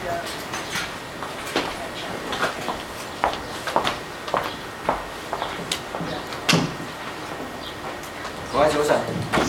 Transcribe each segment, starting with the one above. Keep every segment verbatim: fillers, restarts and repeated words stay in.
各位早晨。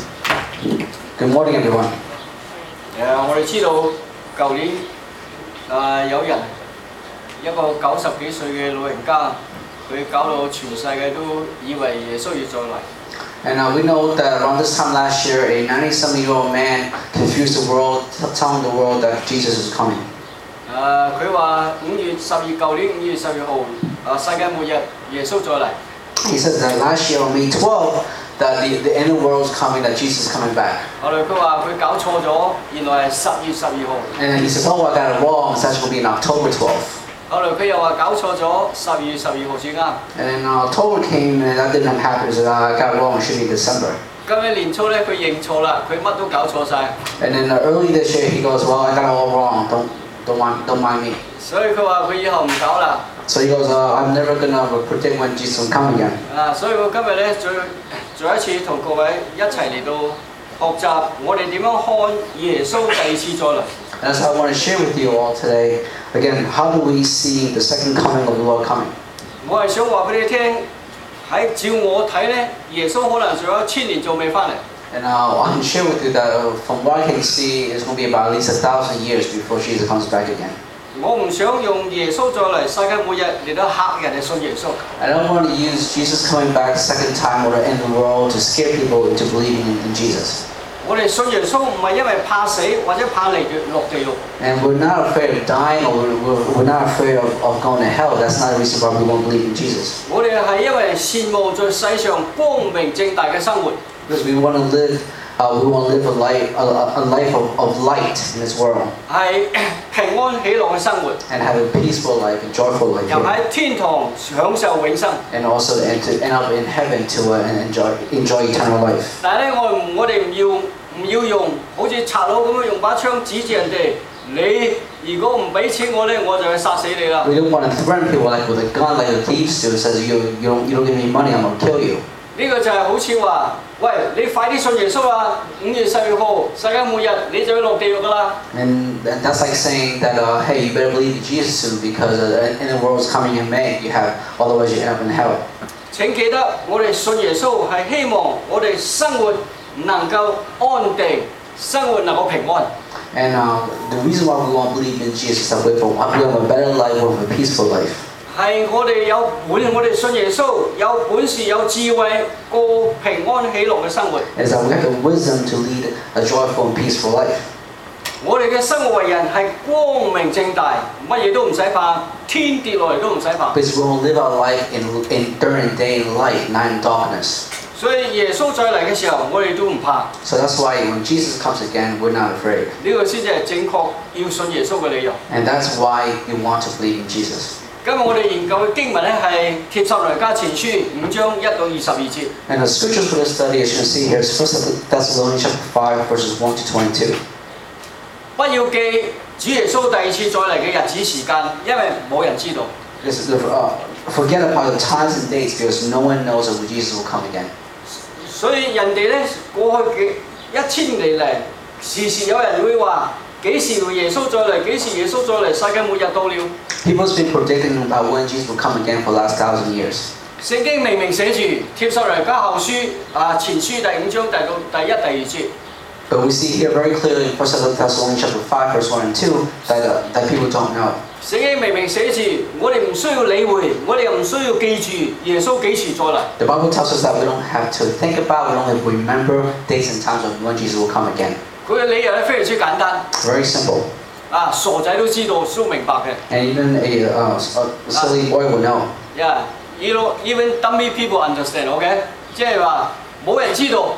Good morning, everyone. 誒，我哋知道舊年啊有人一個九十幾歲嘅老人家，佢搞到全世界都以為耶穌要再嚟。 And uh, we know that around this time last year, a ninety-something-year-old man confused the world, telling the world that Jesus is coming. 誒，佢話五月十月舊年五月十月號啊世界末日，耶穌再嚟。 He said that last year on May twelfth, that the, the end of the world is coming, that Jesus is coming back. 後來佢話佢搞錯咗，原來係十月十二號。 And he said, oh, I got it wrong. It's actually going to be on October twelfth. 後來佢又話搞錯咗，十月十二號先啱。 And then uh, October came, and that didn't happen. He said, uh, I got it wrong. It should be December. 今年年初咧，佢認錯啦，佢乜都搞錯晒。 And then uh, early this year, he goes, well, I got it all wrong. Don't, don't, mind, don't mind me. 所以佢話佢以後唔搞啦。 So he goes, uh, I'm never going to predict when Jesus will come again. 啊，所以我今日咧再再一次同各位一齊嚟到學習，我哋點樣看耶穌第二次再嚟。 And so I want to share with you all today, again, how do we see the second coming of the Lord coming? 我係想話俾你聽，喺照我睇咧，耶穌可能仲有千年仲未翻嚟。 And uh, I can share with you that uh, from what I can see, it's going to be about at least a thousand years before Jesus comes back again. 我唔想用耶穌再嚟世界末日嚟到嚇人哋信耶穌。 I don't want to use Jesus coming back second time or the end of the world to scare people into believing in, in Jesus. 我哋信耶穌唔係因為怕死或者怕嚟落地獄。 And we're not afraid of dying or we're, we're not afraid of, of going to hell. That's not the reason why we won't believe in Jesus. 我哋係因為羨慕在世上光明正大嘅生活。 Because we want to live, uh, we want to live a life, a, a life of, of light in this world. 係平安喜樂嘅生活。 And have a peaceful life, a joyful life. 又喺天堂享受永生。 And also and to end up in heaven to uh, enjoy enjoy eternal life. 但係咧，我唔我哋唔要唔要用好似賊佬咁樣用把槍指住人哋，你如果唔俾錢我咧，我就去殺死你啦。 We don't want to threaten people like with a gun, like the thieves do. Says you you don't you don't give me money, I'm gonna kill you. 呢個就係好似話，喂，你快啲信耶穌啊！五月十二號世界末日，你就要落地獄噶啦。 And that's like saying that, uh, hey, you better believe in Jesus soon because uh, in the world is coming in May. You have otherwise you end up in hell. 請記得，我哋信耶穌係希望我哋生活能夠安定，生活能夠平安。 And uh, the reason why we want to believe in Jesus is that we have a better life, we have a peaceful life. 係我哋有本，我哋信耶穌有本事有智慧過平安喜樂嘅生活。 Is that we have the wisdom to lead a joyful and peaceful life. 我哋嘅生活為人係光明正大，乜嘢都唔使怕，天跌落嚟都唔使怕。 Because we will live our life in, in during day and light, not in darkness. 所以耶穌再嚟嘅時候，我哋都唔怕。 So that's why when Jesus comes again, we're not afraid. 呢個先至係正確要信耶穌嘅理由。 And that's why you want to believe in Jesus. 今日我哋研究嘅經文咧係帖撒羅尼迦前書五章一到二十二節。 And the scriptures for this study, as you can see here, is First Thessalonians chapter five, verses one to twenty-two. 不要記主耶穌第二次再嚟嘅日子時間，因為冇人知道。 This is the, uh, forget about the times and dates because no one knows when Jesus will come again. 所以人哋咧過去幾一千年嚟，時時有人會話幾時耶穌再嚟？幾時耶穌再嚟？世界末日到了。 People's been predicting about when Jesus will come again for the last thousand years. 聖經明明寫住帖撒羅尼迦後書啊前書第五章第到第一第二節。 But we see here very clearly in First Thessalonians chapter five, verse one and two, that uh, that people don't know. 聖經明明寫住，我哋唔需要理會，我哋又唔需要記住耶穌幾時再嚟。 The Bible tells us that we don't have to think about, we don't have to remember dates and times of when Jesus will come again. 佢嘅理由咧非常之簡單。 Very simple. 啊，傻仔都知道，都明白嘅。 And even a, uh, a silly boy will know. Yeah, you know, even dummy people understand. OK， 即係話冇人知道。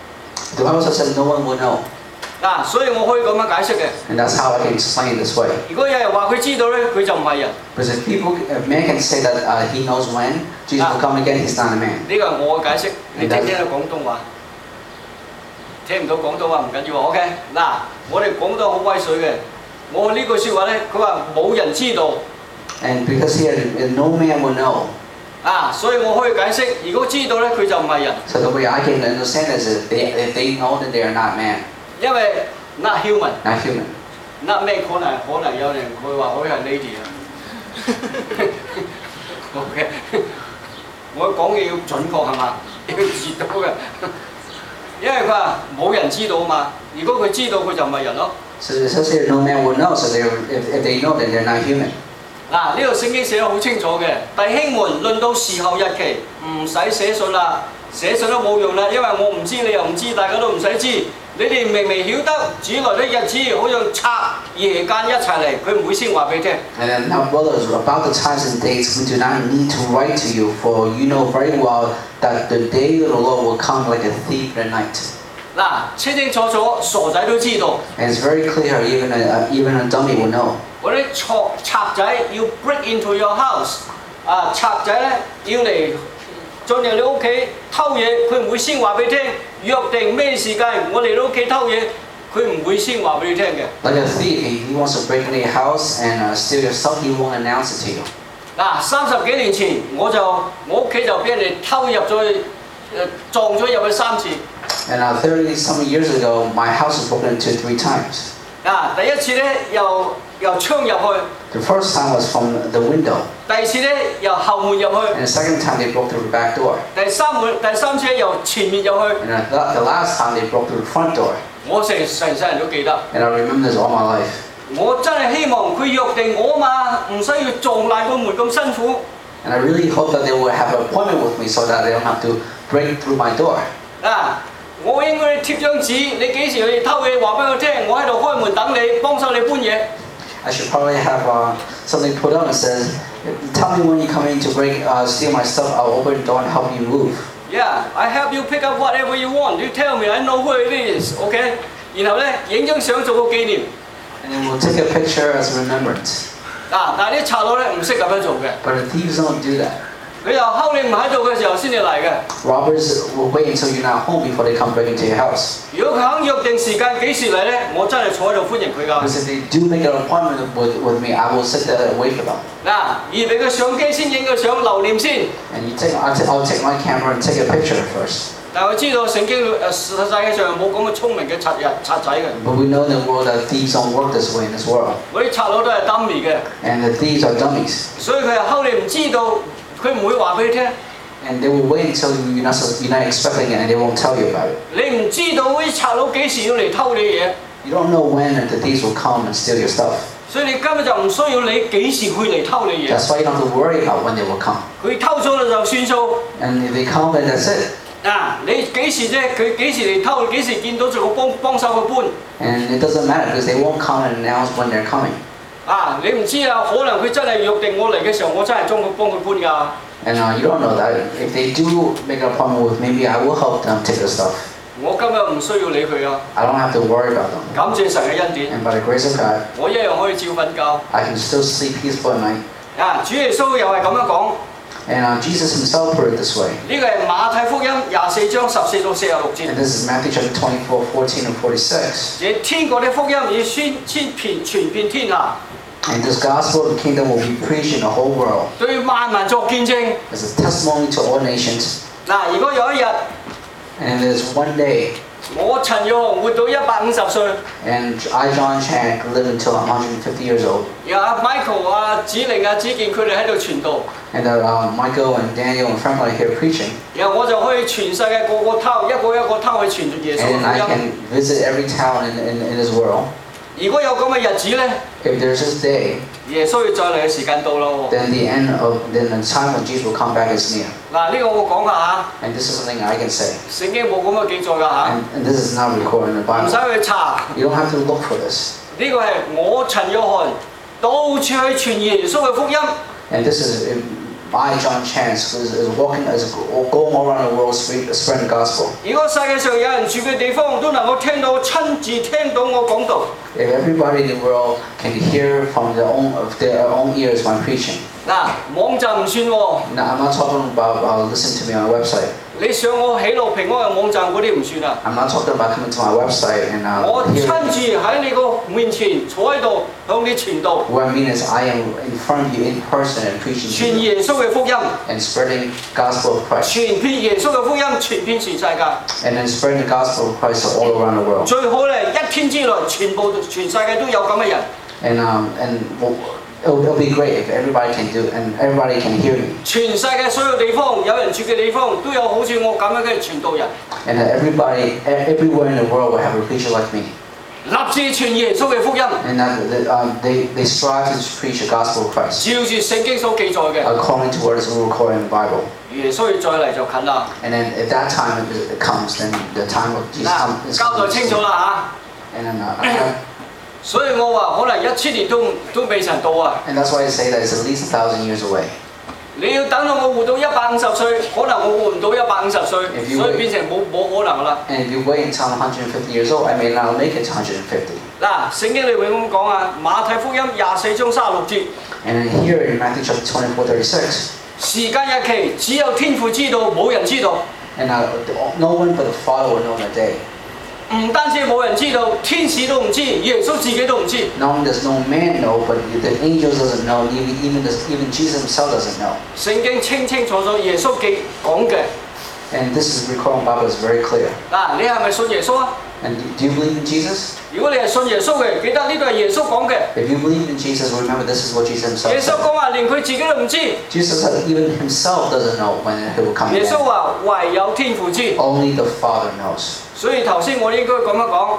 The Bible says that no one will know. 嗱，所以我可以咁樣解釋嘅。 And that's how I can explain it this way. 如果有人話佢知道咧，佢就唔係人。 Because if people, if man can say that uh, he knows when Jesus will come again, he's not a man. 呢個係我嘅解釋，你聽唔聽到廣東話？聽唔到廣東話唔緊要 ，OK。嗱，我哋廣東好威水嘅。我呢句説話咧，佢話冇人知道。 And because here, no man will know. 啊，所以我可以解釋，如果知道咧，佢就唔係人。 So the way I can understand is if they, if they know that they are not man. 因為 not human。 Not human. 嗱咩可能可能有人會話可以係 lady 啊。OK， 我講嘢要準確係嘛，要截到嘅，因為佢話冇人知道嘛。如果佢知道，佢就唔係人咯。 So it says here, no man will know. So they, if, if they know, then they're not human. 嗱，呢度聖經寫得好清楚嘅，弟兄們，論到時候日期，唔使寫信啦，寫信都冇用啦，因為我唔知，你又唔知，大家都唔使知。你哋明明曉得主來的日子，好像賊夜間一齊嚟，佢唔會先話俾你聽。 And then now, brothers, about the times and dates, we do not need to write to you, for you know very well that the day of the Lord will come like a thief in the night. 嗱，清清楚楚，傻仔都知道。 And it's very clear, even a, even a dummy will know. 嗰啲賊賊仔要 break into your house， 啊賊仔咧要嚟進入你屋企偷嘢，佢唔會先話俾你聽，約定咩時間我嚟到屋企偷嘢，佢唔會先話俾你聽嘅。 Like a thief, he wants to break into your house and uh, steal your stuff, he won't announce it to you. 嗱，三十幾年前我就我屋企就俾人哋偷入咗去，誒撞咗入去三次。 And uh, thirty some years ago, my house was broken into three times. 啊，第一次咧由由窗入去。 The first time was from the window. 第二次咧由後門入去。 And the second time they broke through the back door. 第三門第三次由前面入去。 And uh, the last time they broke through the front door. 我成成世人都記得。 And I remember this all my life. 我真係希望佢約定我嘛，唔使要撞爛個門咁辛苦。 And I really hope that they will have an appointment with me so that they don't have to break through my door. 啊！我應該貼張紙，你幾時去偷嘢話俾我聽，我喺度開門等你，幫手你搬嘢。 I should probably have uh, something put up that says, "Tell me when you come in to break, uh, steal my stuff. I'll open the door and help you move." Yeah, I help you pick up whatever you want. You tell me, I know where it is. OK， 然後咧影張相做個紀念。 And then we'll take a picture as a remembrance. 嗱，但係啲賊佬咧唔識咁樣做嘅。 But the thieves don't do that. 佢由睺你唔喺度嘅時候先至嚟嘅。 Robbers will wait until you're not home before they come break into your house. 如果佢肯約定時間幾時嚟咧，我真係坐喺度歡迎佢㗎。 Because if they do make an appointment with, with me, I will sit there and wait for them. 嗱，預備個相機先影個相留念先。 And you take, I'll, t- I'll take my camera and take a picture first. 但係我知道聖經誒世界上冇咁嘅聰明嘅賊人賊仔嘅。 But we know in the world that thieves don't work this way in this world. 嗰啲賊佬都係 dummy 嘅。 And the thieves are dummies. 所以佢係睺你唔知道，佢唔會話俾你聽。 And they will wait until you're not, you're not expecting it and they won't tell you about it. 你唔知道嗰啲賊佬幾時要嚟偷你嘢。 You don't know when the thieves will come and steal your stuff. 所以你根本就唔需要你幾時會嚟偷你嘢。 That's why you don't have to worry about when they will come. 佢偷咗就算數。 And if they come, then that's it. 嗱，你幾時啫？佢幾時嚟偷？幾時見到就幫幫手去搬。 And it doesn't matter because they won't come and announce when they're coming. 啊，你唔知啊，可能佢真係約定我嚟嘅時候，我真係幫佢幫佢搬㗎。 And uh, you don't know that. If they do make an appointment with me, maybe I will help them take the stuff. 我今日唔需要理佢啊。 I don't have to worry about them. 感謝神嘅恩典。 And by the grace of God, 我一樣可以照瞓覺。 I can still sleep peaceful at night. 啊，主耶穌又係咁樣講。 And uh, Jesus himself put it this way. 呢個係馬太福音廿四章十四到四十六節。 And this is Matthew chapter twenty-four, fourteen and forty-six. 這天國的福音要宣宣遍傳遍天下。 And this gospel of the kingdom will be preached in the whole world 對萬民作見證。 as a testimony to all nations. 嗱，如果有一日， And there's one day, 我陳耀雄活到一百五十歲， and I, John Chan, could live until one hundred fifty years old. 然後阿 Michael 啊、子玲啊、子健佢哋喺度傳道， And that uh, Michael and Daniel and Franklin are here preaching. 然後我就可以全世界個個偷，一個一個偷去傳耶穌 And 嘅 I 福音。 can visit every town in, in, in this world. 如果有咁嘅日子咧， If there's this day, 耶穌要再嚟嘅時間到咯。 then the end of then the time when Jesus will come back is near. 嗱，呢個我講下嚇， And this is something I can say. 聖經冇咁嘅記載㗎嚇， And, and this is not recorded in the 唔使 Bible. 去查。 You don't have to look for this. 呢個係我陳約翰到處去傳耶穌嘅福音。 And this is I, John Chance, is, is walking, is going all around the world spreading the gospel. 如果世界上有人住嘅地方都能夠聽到親自聽到我講道， If everybody in the world can hear from their own of their own ears when preaching. 嗱，網站唔算喎。 Now, I'm not talking about uh, listening to me on a website. 你上我喜樂平安嘅網站嗰啲唔算啊。 I'm not talking about coming to my website and uh, 我 hearing. 親自喺你個面前坐喺度向你傳道， What I mean is I am in front of you in person and preaching to 傳 you 耶穌嘅福音， and spreading gospel of Christ 傳遍耶穌嘅福音，傳遍全世界。 and then spreading the gospel of Christ all around the world. 最好咧，一天之內全部全世界都有咁嘅人。 And um, and well, it'll, it'll be great if everybody can do and everybody can hear me. 全世界所有地方有人住嘅地方都有好似我咁樣嘅傳道人， And that everybody, e- everywhere in the world will have a preacher like me. 立志傳耶穌嘅福音， And that, that um, they, they strive to preach the gospel of Christ 照住聖經所記載嘅。 according to what is recorded in the Bible. 耶穌要再嚟就近啦。 And then if that time it comes, then the time of Jesus 嗱， comes. 交代清楚啦 And then, uh, 嚇。所以我話可能一千年都都未曾到啊！ and that's why I say that it's at least a thousand years away. 你要等到我活到一百五十歲，可能我活唔到一百五十歲， If you 所以變成冇冇可能啦。 And if you wait until I'm one hundred fifty years old, I may not make it to one hundred fifty. 嗱，聖經裏面咁講啊，馬太福音廿四章三十六節， And then here in Matthew chapter twenty-four, thirty-six, 時間日期只有天父知道，冇人知道。 and uh, no one but the Father will know that day. 唔單止冇人知道，天使都唔知，耶穌自己都唔知。 Not only does no man know, but the angels doesn't know, and even even, the, even Jesus himself doesn't know. 聖經清清楚楚，耶穌記講嘅。 And this is recorded in the Bible is very clear. 嗱，你係咪信耶穌啊？ And do you believe in Jesus? 如果你係信耶穌嘅，記得呢度係耶穌講嘅。 If you believe in Jesus, remember this is what Jesus 耶 himself 穌 said. 講話，連佢自己都唔知。 Jesus said even himself doesn't know when he will come 耶穌 again. 話唯有天父知。 Only the Father knows. 所以頭先我應該咁樣講，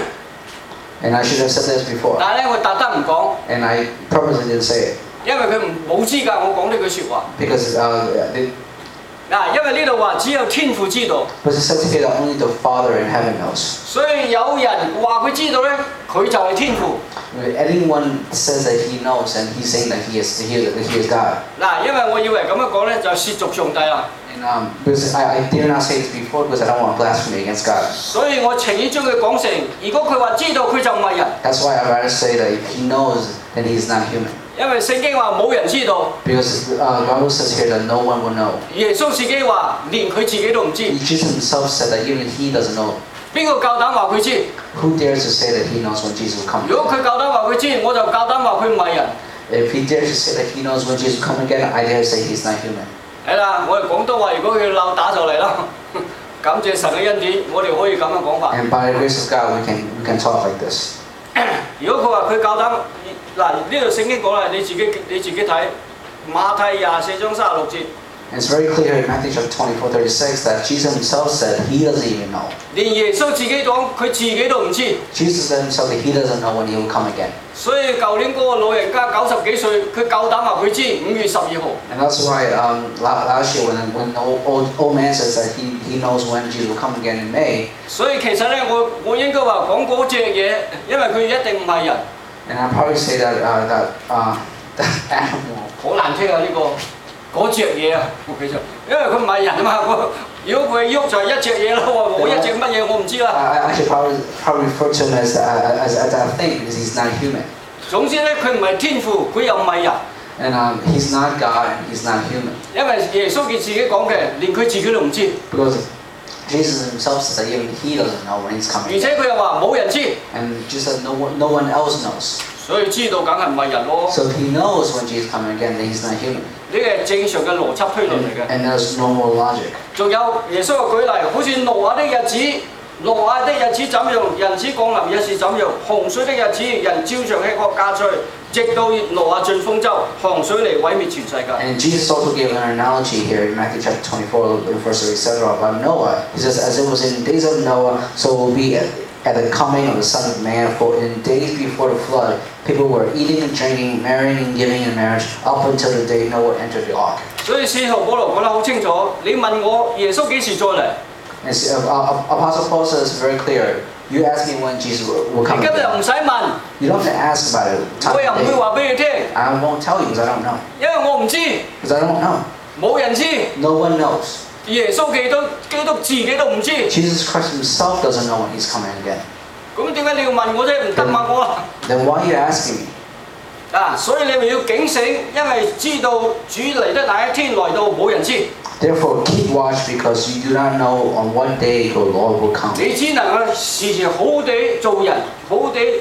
And I should have said this before. 但係咧我特登唔講， And I purposely didn't say it. 因為佢唔冇資格我講呢句説話。 Because uh, they, 嗱，因為呢度話只有天父知道， but it says here that only the Father in heaven knows. 所以有人話佢知道咧，佢就係天父。 When anyone says that he knows, and he's saying that he is, he is, that he is God. 嗱，因為我以為咁樣講咧就褻瀆上帝啦， And um, because I, I dare not say this before because I don't want to blaspheme against God. 所以我情願將佢講成，如果佢話知道，佢就唔係人， That's why I'd rather say that if he knows, then he's not human. 因為聖經話冇人知道， Because uh, the Bible says here that no one will know. 耶穌自己話連佢自己都唔知， Jesus himself said that even he doesn't know. 邊個夠膽話佢知？ Who dares to say that he knows when Jesus will come 如果 again? 佢夠膽話佢知，我就夠膽話佢唔係人。 If he dares to say that he knows when Jesus will come again, I dare say he's not human. 係啦，我哋廣東話，如果佢鬧打就嚟啦。感謝神嘅恩典，我哋可以咁樣講法。 And by the grace of God, we can we can talk like this. 如果佢話佢夠膽，嗱呢度聖經講啦，你自己你自己睇馬太廿四章三十六節， And it's very clear in Matthew chapter twenty-four, thirty-six that Jesus himself said he doesn't even know. 連耶穌自己講佢自己都唔知。 Jesus said himself that he doesn't know when he will come again. 所以舊年嗰個老人家九十幾歲，佢夠膽話佢知五月十二號。 And that's why um, la- last year when, when the old, old, old man says that he, he knows when Jesus will come again in May, 所以其實咧，我我應該話講嗰隻嘢，因為佢一定唔係人。 and I'll probably say that, uh, that, uh, that animal, 好難聽啊！呢、個嗰隻嘢啊，其實因為佢唔係人啊嘛。我如果佢喐就係一隻嘢咯喎，我一隻乜嘢我唔知啦。 I, I should probably, probably refer to him as, uh, as, as that thing because he's not human. 總之咧，佢唔係天父，佢又唔係人， And um, he's not God and he's not human. 因為耶穌佢自己講嘅，連佢自己都唔知， Because Jesus himself says that even he doesn't know when he's 而 coming. 且佢又話冇人知， And Jesus said no one, no one else knows. 所以知道梗係唔係人咯。 So if he knows when Jesus is coming again, then he's not human. 呢個係正常嘅邏輯推論嚟嘅。 And there's no more logic. 仲有耶穌嘅舉例，好似挪亞的日子，挪亞的日子怎樣，人子降臨也是怎樣。洪水的日子，人照常吃喝嫁娶，直到挪亞進豐洲，洪水嚟毀滅全世界。 And Jesus also gave an analogy here in Matthew chapter twenty-four, verse thirty-seven about Noah. He says, as it was in the days of Noah, so it will be at, at the coming of the Son of Man. For in the days before the flood, people were eating and drinking, marrying and giving in marriage, up until the day Noah entered the ark. 所以使徒保羅講得好清楚，你問我耶穌幾時再嚟？ And so, uh, Apostle Paul says very clear, you ask me when Jesus will, will 你 come 今日 again. 唔使問， You don't have to ask about it. Time 我又唔 and 會 date. 話俾你聽， I won't tell you because I don't know. 因為我唔知， Because I don't know. 冇人知， No one knows. 耶穌基督基督自己都唔知。 Jesus Christ himself doesn't know when he's coming again. 咁點解你要問我啫？唔得問我啦。 Then why are you asking me? 啊，所以你咪要警醒，因為知道主嚟得那一天來到，冇人知。 Therefore, keep watch because you do not know on what day the Lord will come. 你只能夠時時好好地做人，好好地遵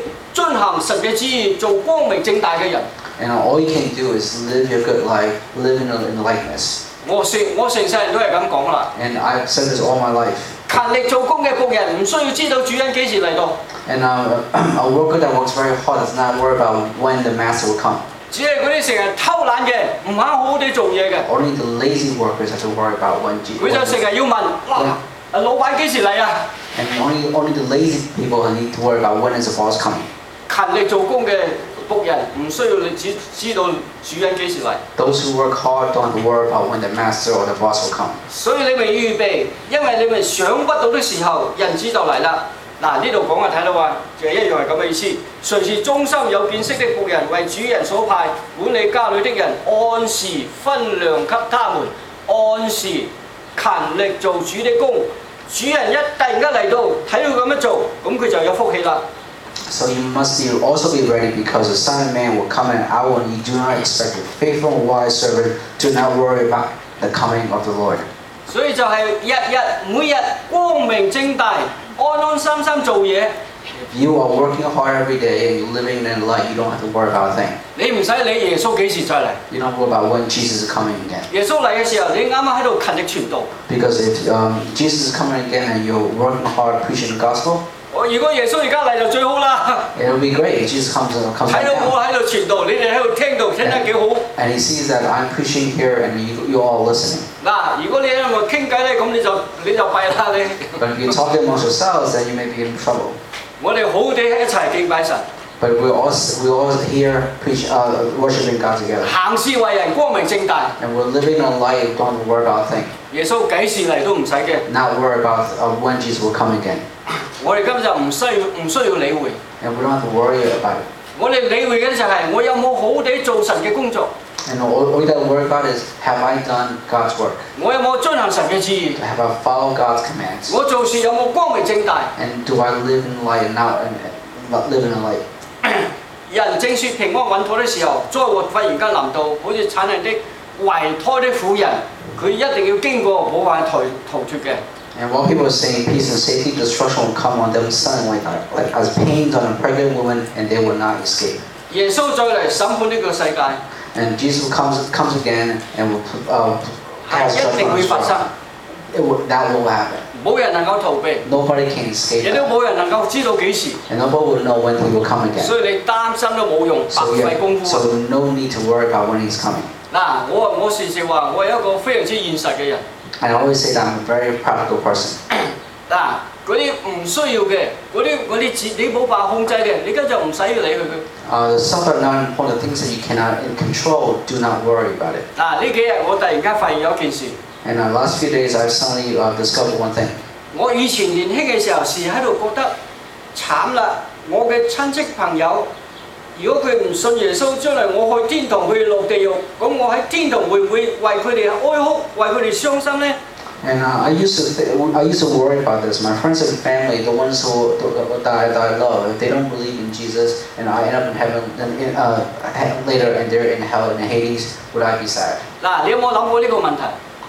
遵行神嘅旨意，做光明正大嘅人。 And all you can do is live your good life, live in, in likeness. 我成我成世人都係咁講啦。 And I've said this all my life. 勤力做工嘅僕人唔需要知道主人幾時嚟到， And uh, a worker that works very hard does not worry about when the master will come. 只係嗰啲成日偷懶嘅，唔肯好好地做嘢嘅， Only the lazy workers have to worry about when Jesus. 佢就成日要問：哇，啊老闆幾時嚟啊？ And only only the lazy people need to worry about when is the boss coming. 勤力做工嘅僕人唔需要你只知道主人幾時嚟。 Those who work hard don't have to worry about when the master or the boss will come. 所以你咪要預備，因為你咪想不到的時候，人子就嚟啦。嗱呢度講啊睇到啊，就係一樣係咁嘅意思。誰是忠心有見識的僕人，為主人所派，管理家裏的人，按時分糧給他們，按時勤力做主的工。主人一突然間嚟到，睇到佢咁樣做，咁佢就有福氣啦。 So you must be, also be ready because the Son of Man will come in an hour and you do not expect it. Faithful and wise servant, do not worry about the coming of the Lord. 所以就係日日每日光明正大，安安心心做嘢。 If you are working hard every day and you're living in the light, you don't have to worry about a thing. 你唔使理耶穌幾時再嚟。 You don't worry about when Jesus is coming again. 耶穌嚟嘅時候，你啱啱喺度勤力傳道。 Because if um, Jesus is coming again and you're working hard preaching the gospel, 我如果耶穌而家嚟就最好啦。 it will be great if Jesus comes, comes 睇 right 到我 now. 喺度傳道，你哋喺度聽到，聽得幾好。 And he sees that I'm preaching here and you, you're all listening. 嗱，如果你喺度傾偈咧，咁你就你就弊啦你。 But if you talk amongst yourselves, then you may be in trouble. 我哋好好地一齊敬拜神， But we're all, we're all here preach, uh, worshiping God together. 行事為人光明正大。 And we're living a life, don't worry about a thing. 耶穌幾時嚟都唔使驚。 Not worry about uh, when Jesus will come again. 我哋今日就唔需要唔需要理會。 And we don't have to worry about it. 我哋理會嘅就係我有冇好好地做神嘅工作， And all, all you got to worry about is, have I done God's work? 我有冇遵行神嘅旨意， Have I followed God's commands? 我做事有冇光明正大。 And do I live in light and not and, and live in the light? 人正說平安穩妥的時候，災禍忽然間臨到，好似產人的懷胎的婦人，佢一定要經過冇辦法逃逃脱嘅。 And while people are saying peace and safety, destruction will come on them suddenly, like, like as pains on a pregnant woman, and they will not escape. 耶穌再嚟審判呢個世界， And Jesus comes comes again and will uh, 係 cause 一定 judgment on 會 this 發生， world. It will, that will happen. 冇人能夠逃避， Nobody can escape 亦都 that. 冇人能夠知道幾時， And nobody will know when he will come again. 所以你擔心都冇用，白 So, 費功 yeah, 夫啊！ so no need to worry about when he's coming. 嗱，我我時時話我係一個非常之現實嘅人。 And I always say that I'm a very practical person. 嗱，嗰啲唔需要嘅，嗰啲嗰啲自你冇辦法控制嘅，你跟住唔使要理佢佢。 Uh, the stuff that are not important, the things that you cannot control, do not worry about it. 嗱，呢幾日我突然間發現有一件事。 And the last few days, I've suddenly uh, discovered one thing. 我以前年輕嘅時候，時喺度覺得慘啦！我嘅親戚朋友，如果佢唔信耶穌，將來我去天堂，佢哋落地獄，咁我喺天堂會唔會為佢哋哀哭，為佢哋傷心呢？ And uh, I used to th- I used to worry about this. My friends and family, the ones who that I, that I love, if they don't believe in Jesus, and I end up in heaven, then in, uh, later and they're in hell in Hades, would I be sad? 嗱，你有冇諗過呢個問題？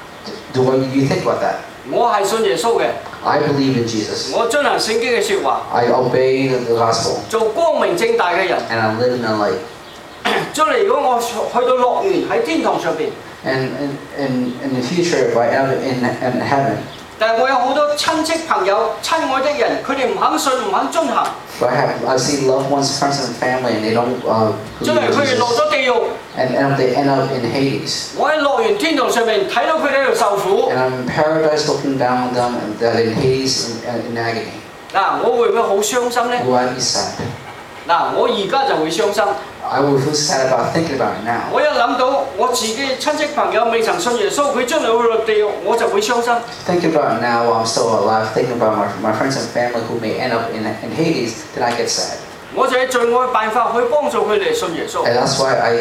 Do what you think about that? 我係信耶穌嘅， I believe in Jesus. 我遵行聖經嘅説話， I obey the, the gospel, 做光明正大嘅人。 and I live in the light. 將來如果我去到樂園喺天堂上邊， And in, in, in the future, if I end up in, in heaven, 但係我有好多親戚朋友、親愛的人，佢哋唔肯信、唔肯遵行， but I have I see loved ones, friends, and family, and they don't uh, 將 believe 來 in 佢哋落 Jesus, 咗地獄。 and end up, they end up in Hades. 我喺樂園天堂上面睇到佢哋喺度受苦， And I'm in paradise looking down on them, and that in Hades in, in agony. 嗱，我會唔會好傷心呢？ Will I be sad? 嗱，我而家就會傷心。 I will feel sad about thinking about it now. 我一諗到我自己親戚朋友未曾信耶穌，佢將來會落地獄，我就會傷心。 Thinking about it now while I'm still alive, thinking about my, my friends and family who may end up in, in Hades, then I get sad. 我就係盡我嘅辦法去幫助佢哋信耶穌。 And that's why I,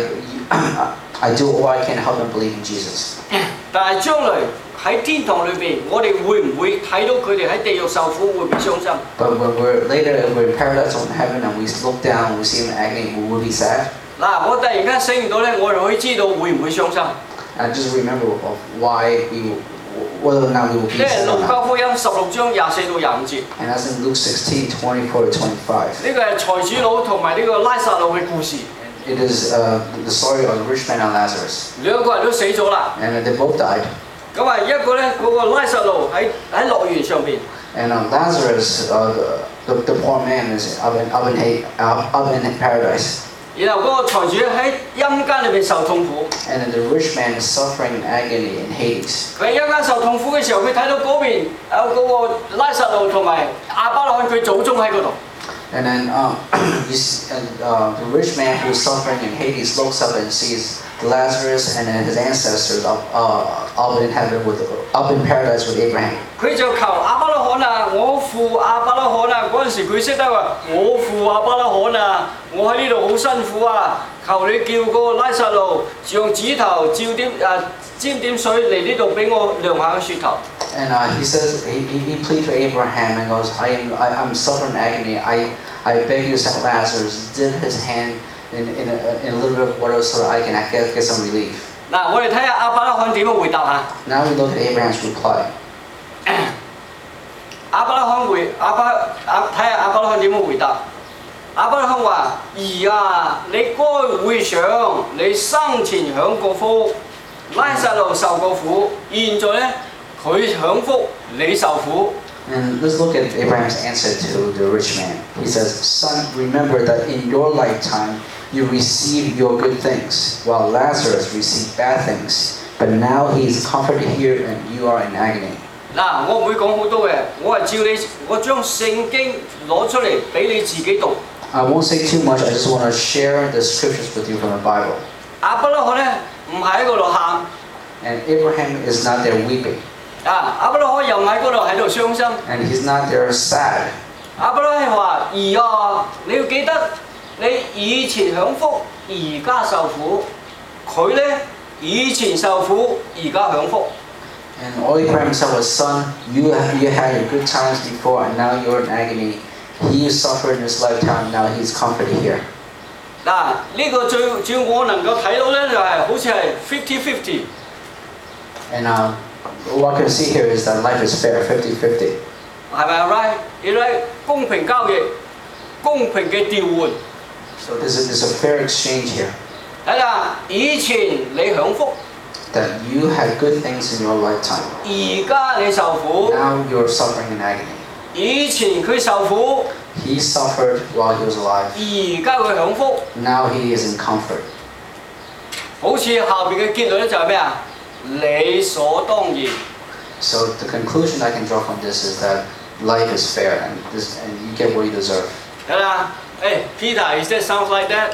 I do all I can to help them believe in Jesus. 但係將來喺天堂裏邊，我哋會唔會睇到佢哋喺地獄受苦，會唔會傷心？ But when we're later, if we're in paradise or in heaven and we look down and we see them in agony, will we be sad? 嗱，我突然間醒唔到咧，我就可以知道會唔會傷心。 And I just remember of why we whether or not we will 呢 be 係 saved 路 or 加 not. 福音十六章廿四到廿五節， And that's in Luke sixteen, twenty-four to twenty-five. 呢個係財主佬同埋呢個拉撒路嘅故事。 It is uh, the story of the rich man and Lazarus. 兩個人都死咗啦。 And they both died. 咁啊，一個咧嗰、個拉撒路喺喺樂園上邊， And uh, Lazarus, uh, the, the, the poor man, is up in, up in, ha- uh, up in paradise. 然後嗰個財主喺陰間裏邊受痛苦。 And then the rich man is suffering agony in Hades. 佢喺陰間受痛苦嘅時候，佢睇到嗰邊有嗰個拉撒路同埋亞伯拉罕佢祖宗喺嗰度。 And then um, you see, and, uh, the rich man who is suffering in Hades looks up and sees Lazarus and then his ancestors up, uh, up in heaven with, up in paradise with Abraham. 佢就求亞伯拉罕啊，我父亞伯拉罕啊，嗰陣時佢識得話，我父亞伯拉罕啊，我喺呢度好辛苦啊，求你叫嗰個拉撒路用指頭照點誒沾點水嚟呢度俾我涼下個雪頭。 And uh, he says, he, he he pleads to Abraham and goes, I am, I, I'm suffering agony. I, I beg you, send Lazarus, dip his hand in, in, a, in a little bit of water so that I can get, get some relief. 嗱，我哋睇下亞伯拉罕點樣回答嚇。 Now we look at Abraham's reply. 亞伯拉罕回亞伯亞睇下亞伯拉罕點樣回答。亞伯拉罕話：兒啊，你該會想你生前享過福，拉撒路受過苦，現在咧佢享福，你受苦。 And let's look at Abraham's answer to the rich man. He says, Son, remember that in your lifetime you received your good things, while Lazarus received bad things. But now he is comforted here and you are in agony. 嗱，我唔會講好多嘅，我係照你，我將聖經攞出嚟俾你自己讀。 I won't say too much, I just want to share the scriptures with you from the Bible. 亞伯拉罕咧唔係喺嗰度喊， And Abraham is not there weeping. 啊亞伯拉罕又唔喺嗰度喺度傷心。 And he's not there sad. 亞伯拉罕話：兒啊，你要記得你以前享福，而家受苦。佢咧以前受苦，而家享福。 And all Abraham said was, Son, you, you had your good times before and now you're in agony. He suffered in his lifetime, now he's comforted here. 嗱，呢個最主要我能夠睇到咧，就係好似係 fifty fifty。 And uh, what I can see here is that life is fair, fifty fifty. 係咪 right？你睇公平交易，公平嘅調換。 So this is, this is a fair exchange here. 睇下，以前你享福， That you had good things in your lifetime. 而家你受苦。 Now you're suffering in agony. 以前佢受苦， He suffered while he was alive. 而家佢享福。 Now he is in comfort. 好似下邊嘅結論咧就係咩啊？理所當然。 So the conclusion I can draw from this is that life is fair and, this, and you get what you deserve. 睇下，誒 Peter，is that sounds like that？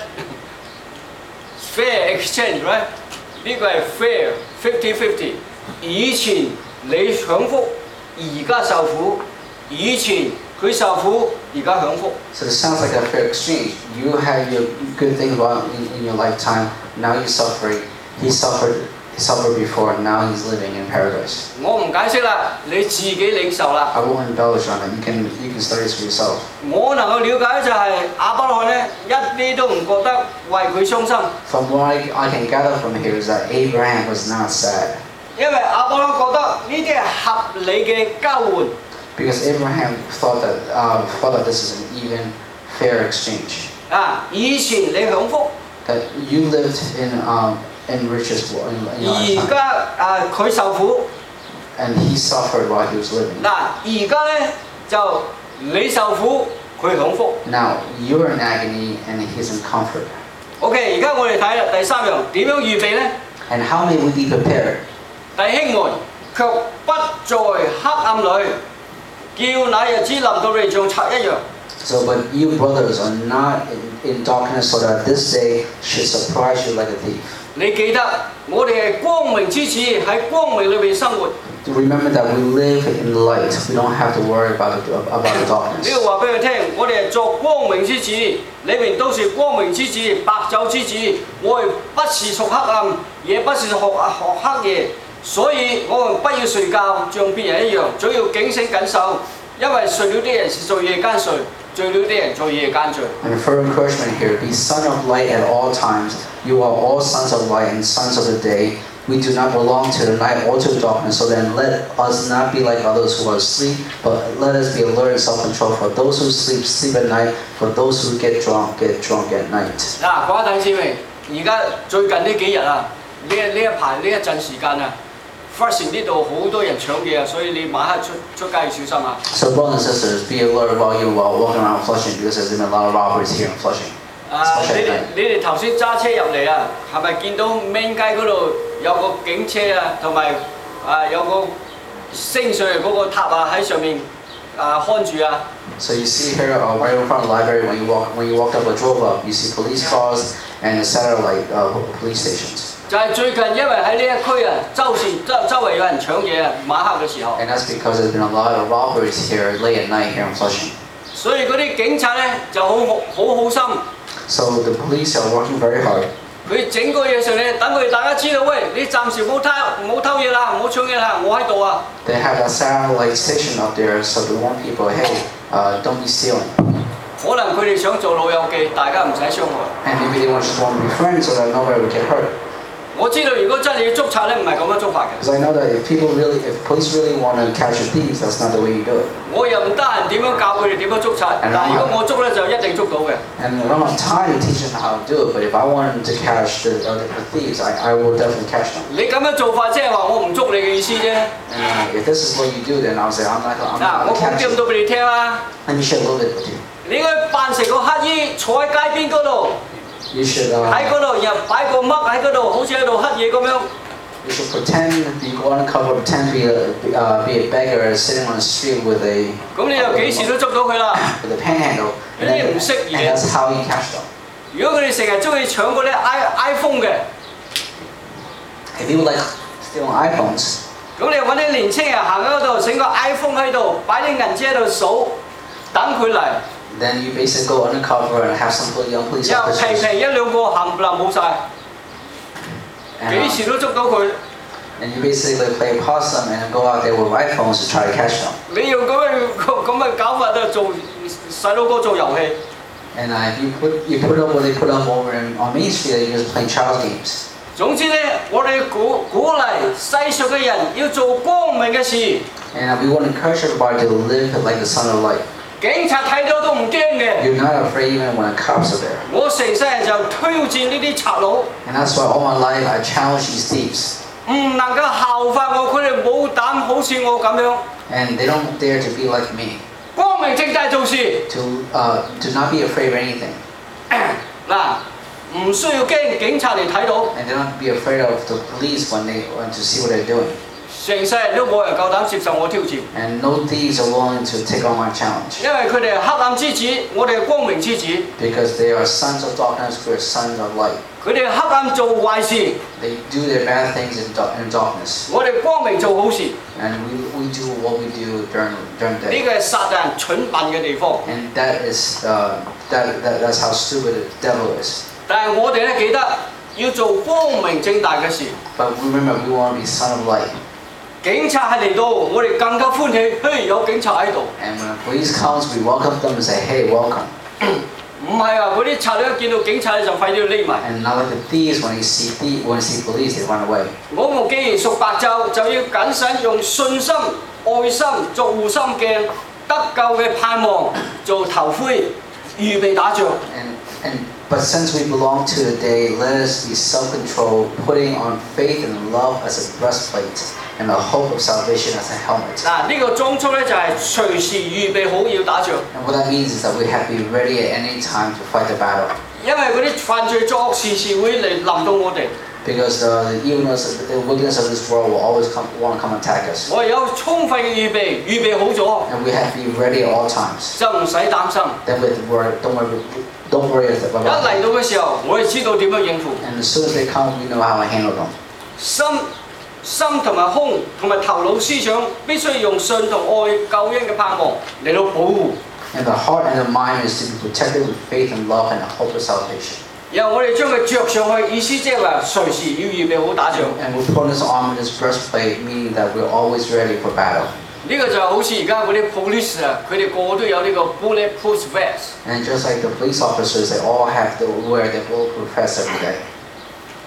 Fair exchange right？ 呢個係 fair fifty fifty。以前你享福，而家受苦；以前佢受苦，而家享福。 So it sounds like a fair exchange. You had your good things while in, in your lifetime. Now you're suffering. He suffered, he suffered before. Now he's living in paradise. 我唔解釋啦，你自己領受啦。 I won't embellish on it. You can you can study this for yourself. 我能夠了解就係亞伯拉罕咧，一啲都唔覺得為佢傷心， From what I, I can gather from here is that Abraham was not sad 因為亞伯拉罕覺得呢啲係合理嘅交換。 because Abraham thought that uh, thought that this is an even, fair exchange. 啊，以前你享福， That you lived in um, in riches in, in your 而 lifetime, 家啊佢受苦。 and he suffered while he was living. 嗱，而家咧就你受苦，佢享福。 Now you're in agony and he's in comfort. OK，而家我哋睇啦，第三樣點樣預備咧？ And how may we be prepared? 弟兄們，卻不在黑暗裏，叫那日子臨到你像賊一樣。 So, but you brothers are not in, in darkness, so that this day should surprise you like a thief. 你記得，我哋係光明之子，喺光明裏邊生活。 To remember that we live in light. We don't have to worry about the, about the 呢 darkness. 個話俾佢聽，我哋係作光明之子，裏面都是光明之子、白晝之子。我哋不是屬黑暗，也不是學學黑夜，所以我們不要睡覺，像別人一樣，總要警醒緊守，因為睡了的人是在夜間睡，醉了的人在夜間醉。 And for encouragement here, be son of light at all times. You are all sons of light and sons of the day. We do not belong to the night or to darkness. So then let us not be like others who are asleep, but let us be alert and self-control. For those who sleep, sleep at night. For those who get drunk, get drunk at night. 嗱，各位弟兄姊妹，而家最近呢幾日啊，呢呢一排呢一陣時間啊。 Flushing 呢度好多人搶嘢啊，所以你晚黑出出街要小心啊。 So brothers and sisters, be alert while you while walking around Flushing because there's been a lot of robberies here in Flushing. 啊，你哋你哋頭先揸車入嚟啊，係咪見到 Main 街嗰度有個警車啊，同埋啊有個升上嚟嗰個塔啊喺上面啊看住啊？ So you see here uh, right in front of the library when you walk when you walked up or drove up, you see police cars and the satellite uh, police stations. 就係最近，因為喺呢一區啊，周時周周圍有人搶嘢啊，晚黑嘅時候。 And that's because there's been a lot of robberies here late at night here in Flushing. 所以嗰啲警察咧就好好好心。 So the police are working very hard. 佢整個嘢上嚟，等佢大家知道，喂，你暫時唔好偷唔好偷嘢啦，唔好搶嘢啦，我喺度啊。 They have a satellite station up there, so they warn people, hey, uh, don't be stealing. 可能佢哋想做老友記，大家唔使傷害。 And maybe they want just want to be friends so that nobody would get hurt. 我知道如果真係要捉賊咧，唔係咁樣捉法嘅。 Because I know that if people really, if police really want to catch a thief, that's not the way you do it. 我又唔得閒點樣教佢哋點樣捉賊，但係如果我捉咧就一定捉到嘅。 And I don't have time to teach them how to do it, but if I want them to catch the, uh, the thieves, I, I will definitely catch them. 你咁樣做法即係話我唔捉你嘅意思啫。 And uh, if this is what you do, then I'll say I'm not gonna, I'm 嗱， not 我 gonna 講 catch 啲咁 you. 多俾你聽啊！ Let me share a little bit with you. 你應該扮成個乞衣，坐喺街邊嗰度， You should, uh, 喺嗰度然後擺個唛喺嗰度，好似喺度乞嘢咁樣。 you should pretend you go undercover, pretend to be a, uh, be a beggar sitting on the street with a 咁你就幾時都捉到佢啦。 with a panhandle, and, 你 then, 唔識 and 嘢。 that's how you catch them. 如果佢哋成日中意搶嗰啲 i iPhone 嘅， If you like stealing iPhones, 咁你揾啲年青人行喺嗰度，整個 iPhone 喺度，擺啲銀紙喺度數，等佢嚟。 then you basically go undercover and have some young police 之後平 officers, 平一兩個冚唪唥冇晒， and, 幾 uh, 時都捉到佢。 and you basically play possum and go out there with iPhones to try to catch them. 你用咁嘅咁嘅搞法咧做細佬哥做遊戲。 And uh, if you put you put up what they put up over in, on Main Street, you're just playing child games. 總之咧，我哋鼓鼓勵世上嘅人要做光明嘅事。 And uh, we want to encourage everybody to live like the son of light. 警察睇到都唔驚嘅。 You're not afraid even when the cops are there. 我成世人就挑戰呢啲賊佬， And that's why all my life I challenge these thieves. 唔能夠效法我，佢哋冇膽好似我咁樣， And they don't dare to be like me. 光明正大做事。 To uh, to not be afraid of anything. 嗱，唔需要驚警察嚟睇到， And they don't be afraid of the police when they want to see what they're doing. 成世人都冇人夠膽接受我挑戰， And no thieves are willing to take on my challenge. 因為佢哋係黑暗之子，我哋係光明之子。 Because they are sons of darkness, we are sons of light. 佢哋黑暗做壞事， They do their bad things in, dark, in darkness. 我哋光明做好事。 And we, we do what we do during, during the 呢 day. 個係撒旦蠢笨嘅地方。 And that is, uh, that, that, that's how stupid the devil is. 但係我哋咧記得要做光明正大嘅事。 But remember, we want to be son of light. 警察係嚟到，我哋更加歡喜。嘿，有警察喺度。 And when police comes, we welcome them and say, hey, welcome. 唔係啊，嗰啲賊咧見到警察咧就快啲匿埋。 And not like the thieves, when they see thie- when they see police, they run away. 我們既然屬白晝，就要謹慎用信心、愛心做護心鏡，得救嘅盼望做頭盔，預備打仗。 And, and but since we belong to the day, let us be self-controlled, putting on faith and love as a breastplate, and the hope of salvation as a helmet. 嗱，呢個裝束咧就係隨時預備好要打仗， And what that means is that we have to be ready at any time to fight the battle. 因為嗰啲犯罪作惡時時會嚟臨到我哋。 Because uh, the evilness, the wickedness of this world will always come, want to come attack us. 我哋有充分嘅預備，預備好咗 And we have to be ready at all times. 就唔使擔心。 Then with worry, don't worry, don't worry 一 about 嚟 it. 到嘅時候，我哋知道點樣應付。 And as soon as they come, we know how to handle them. 心、心同埋胸同埋頭腦思想必須用信同愛救恩嘅盼望嚟到保護。 And the heart and the mind is to be protected with faith and love and the hope of salvation. 然後我哋將佢着上去，意思即係話隨時要預備好打仗。 And we put on this armor, this breastplate, meaning that we're always ready for battle. 呢個就好似而家嗰啲 police 啊，佢哋個個都有呢個 bulletproof vest。 And just like the police officers, they all have to wear their bulletproof vests every day.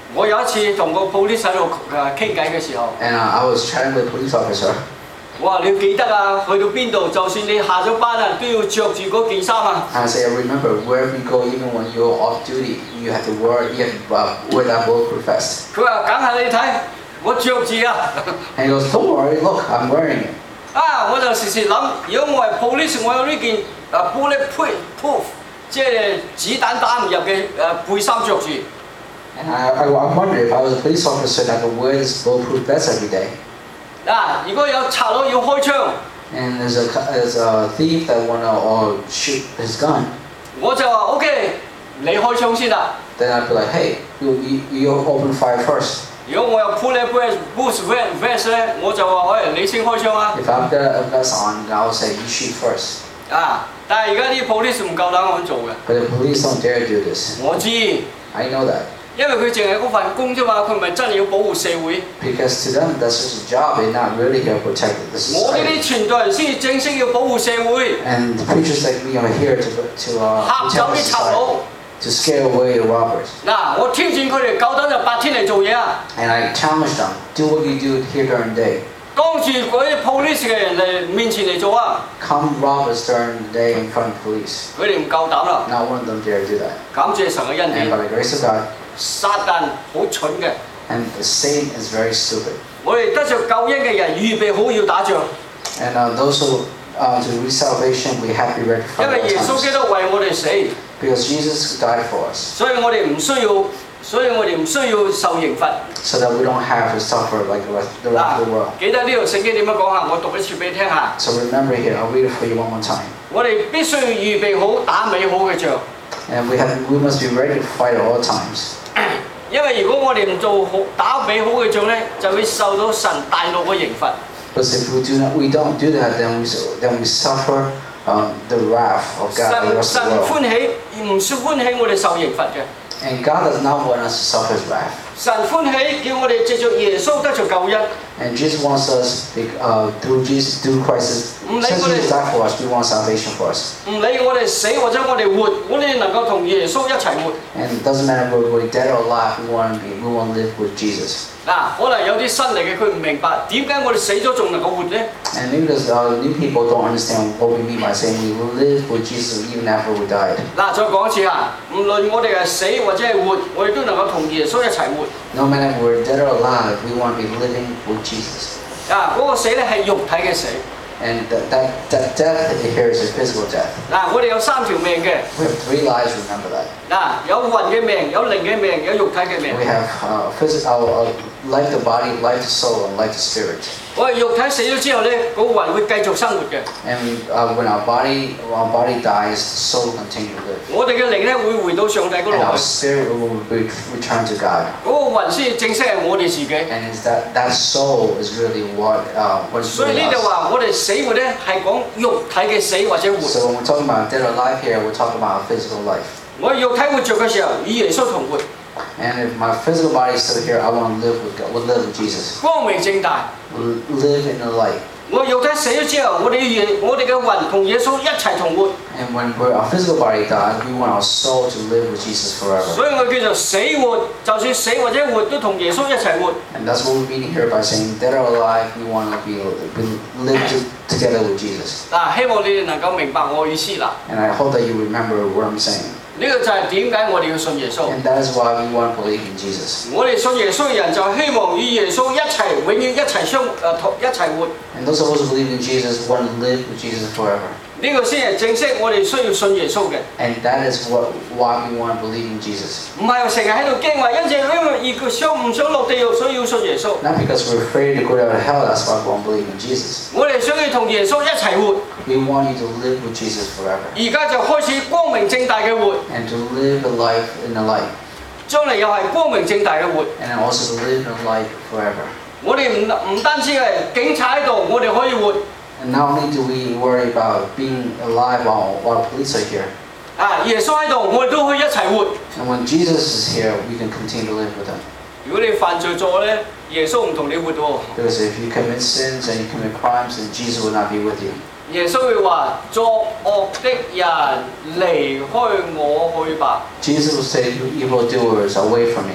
我有一次同個 police 喺度誒傾偈嘅時候， And uh, I was chatting with a police officer. 我話你要記得啊，去到邊度，就算你下咗班啊，都要着住嗰件衫啊。 And I say, remember, wherever you go, even when you're off duty, you have to wear, you have to uh, wear that bulletproof vest. 佢話：梗係你睇，我着住啊。 And he goes, don't worry, look, I'm wearing it. 啊！我就時時諗，如果我係 police，我有呢件誒 bulletproof，即係子彈打唔入嘅誒背衫着住。 And I, I, I wonder if I was a police officer and I could wear this bulletproof vest every day. 嗱，如果有賊佬要開槍， And there's a, there's a thief that wanna uh, shoot his gun. 我就話 OK，你開槍先啦。 Then I'd be like, hey, you, you, you open fire first. 如果我有 bulletproof vest 咧，我就話：喂，你先開槍啊！ If I've got a vest on, I'll say you shoot first. 啊！但係而家啲 police 唔夠膽咁做嘅。 But the police don't dare do this. 我知，因 I know that. 為佢淨係嗰份工啫嘛，佢唔係真係要保護社會。 Because to them, that's just a job. They're not really here to protect the 我呢啲 society. 傳道人先至正式要保護社會， And the preachers like me are here to, to uh, 嚇 protect 走 the 啲賊佬。 society, to scare away the robbers. 嗱，我挑戰佢哋夠膽就白天嚟做嘢啊！ And I challenge them, do what you do here during the day. 當住嗰啲 police 嘅人嚟面前嚟做啊！ Come rob us during the day in front of police. 佢哋唔夠膽啦。 Not one of them dare do that. 感謝神嘅恩 And 典 by，the grace of God, 撒旦好蠢嘅。 and Satan is very stupid. 我哋得着救恩嘅人預備好要打仗， And uh, those who uh, to reach salvation, we have to be ready for 因為 all 耶穌基 times. 督為我哋死， Because Jesus died for us, 所以我哋唔需要，所以我哋唔需要受刑罰。 so that we don't have to suffer like the rest, the rest 嗱 of the world. 記得呢條聖經點樣講下？我讀一次俾你聽下。 So remember here, I'll read it for you one more time. 我哋必須要預備好打美好嘅仗， And we have, we must be ready to fight at all times. 因為如果我哋唔做好打美好嘅仗咧，就會受到神大怒嘅刑罰。 Because if we do not, we don't do that, then we then we suffer um, the wrath of God and the 神 rest 神 of the world. 歡喜唔算歡喜我哋受刑罰嘅， And God does not want us to suffer His wrath. 神歡喜叫我哋藉着耶穌得着救恩。 And Jesus wants us uh, through Jesus, through Christ. Since Jesus died for us, we want salvation for us. 唔理我哋死或者我哋活，我哋能夠同耶穌一齊活。 And it doesn't matter whether we're dead or alive. We want to be, we want to live with Jesus. 嗱，可能有啲新嚟嘅佢唔明白點解我哋死咗仲能夠活呢？ And maybe there's uh, new people don't understand what we mean by saying we will live with Jesus even after we died. 嗱，再講一次啊，唔論我哋係死或者係活，我哋都能夠同耶穌一齊活。 No matter if we're dead or alive, we want to be living with Jesus. 啊，嗰個死咧係肉體嘅死。 And that, that, that death here is a physical death. 嗱，我哋有三條命嘅。 We have three lives, remember that. 嗱，有魂嘅命，有靈嘅命，有肉體嘅命。 We have uh, physical, uh, life to body, life to soul, and life to spirit. 我哋肉體死咗之後咧，個魂會繼續生活嘅。 And uh, when our body, when our body dies, the soul will continue to live. 我哋嘅靈咧會回到上帝嗰 And 度 our 去。 spirit will be, return to God. 嗰個魂先正式係我哋自己。 And it's that, that soul is really what, uh, what is 所以 really 呢度 us. 話我哋死活咧係講肉體嘅死或者活。 So when we're talking about dead or alive here, we're talking about our physical life. 我哋肉體活着嘅時候，與耶穌同活， And if my physical body is still here, I want to live with God, we'll live with Jesus. 光明正大。 We'll live in the light. 我肉體死咗之後，我哋耶我哋嘅魂同耶穌一齊同活， And when we're, our physical body dies, we want our soul to live with Jesus forever. 所以我叫做死活，就算死或者活都同耶穌一齊活。 And that's what we mean here by saying dead or alive, we want to be, be live to, together with Jesus. 嗱，希望你哋能夠明白我意思啦。 And I hope that you remember what I'm saying. 呢個就係點解我哋要信耶穌。 And that is why we want to believe in Jesus. 我哋信耶穌嘅人就係希望與耶穌一齊，永遠一齊相誒同一齊活。 And those of us who believe in Jesus want to live with Jesus forever. 呢個先係正式我哋需要信耶穌嘅， And that is what why we want to believe in Jesus. 唔係成日喺度驚話，因為因為而想唔想落地獄，所以要信耶穌。 Not because we're afraid to go down to hell, that's why we want to believe in Jesus. 我哋想要同耶穌一齊活， We want you to live with Jesus forever. 而家就開始光明正大嘅活， And to live a life in the light. 將嚟又係光明正大嘅活。 And also to live in the light forever. 我哋唔唔單止係警察喺度，我哋可以活。 And not only do we worry about being alive while, while police are here, 啊，耶穌喺度，我哋都可以一齊活。 and when Jesus is here, we can continue to live with him. 如果你犯罪咗咧，耶穌唔同你活喎。 Because if you commit sins and you commit crimes, then Jesus will not be with you. 耶穌會話：作惡的人離開我去吧。 Jesus will say to evildoers, away from me.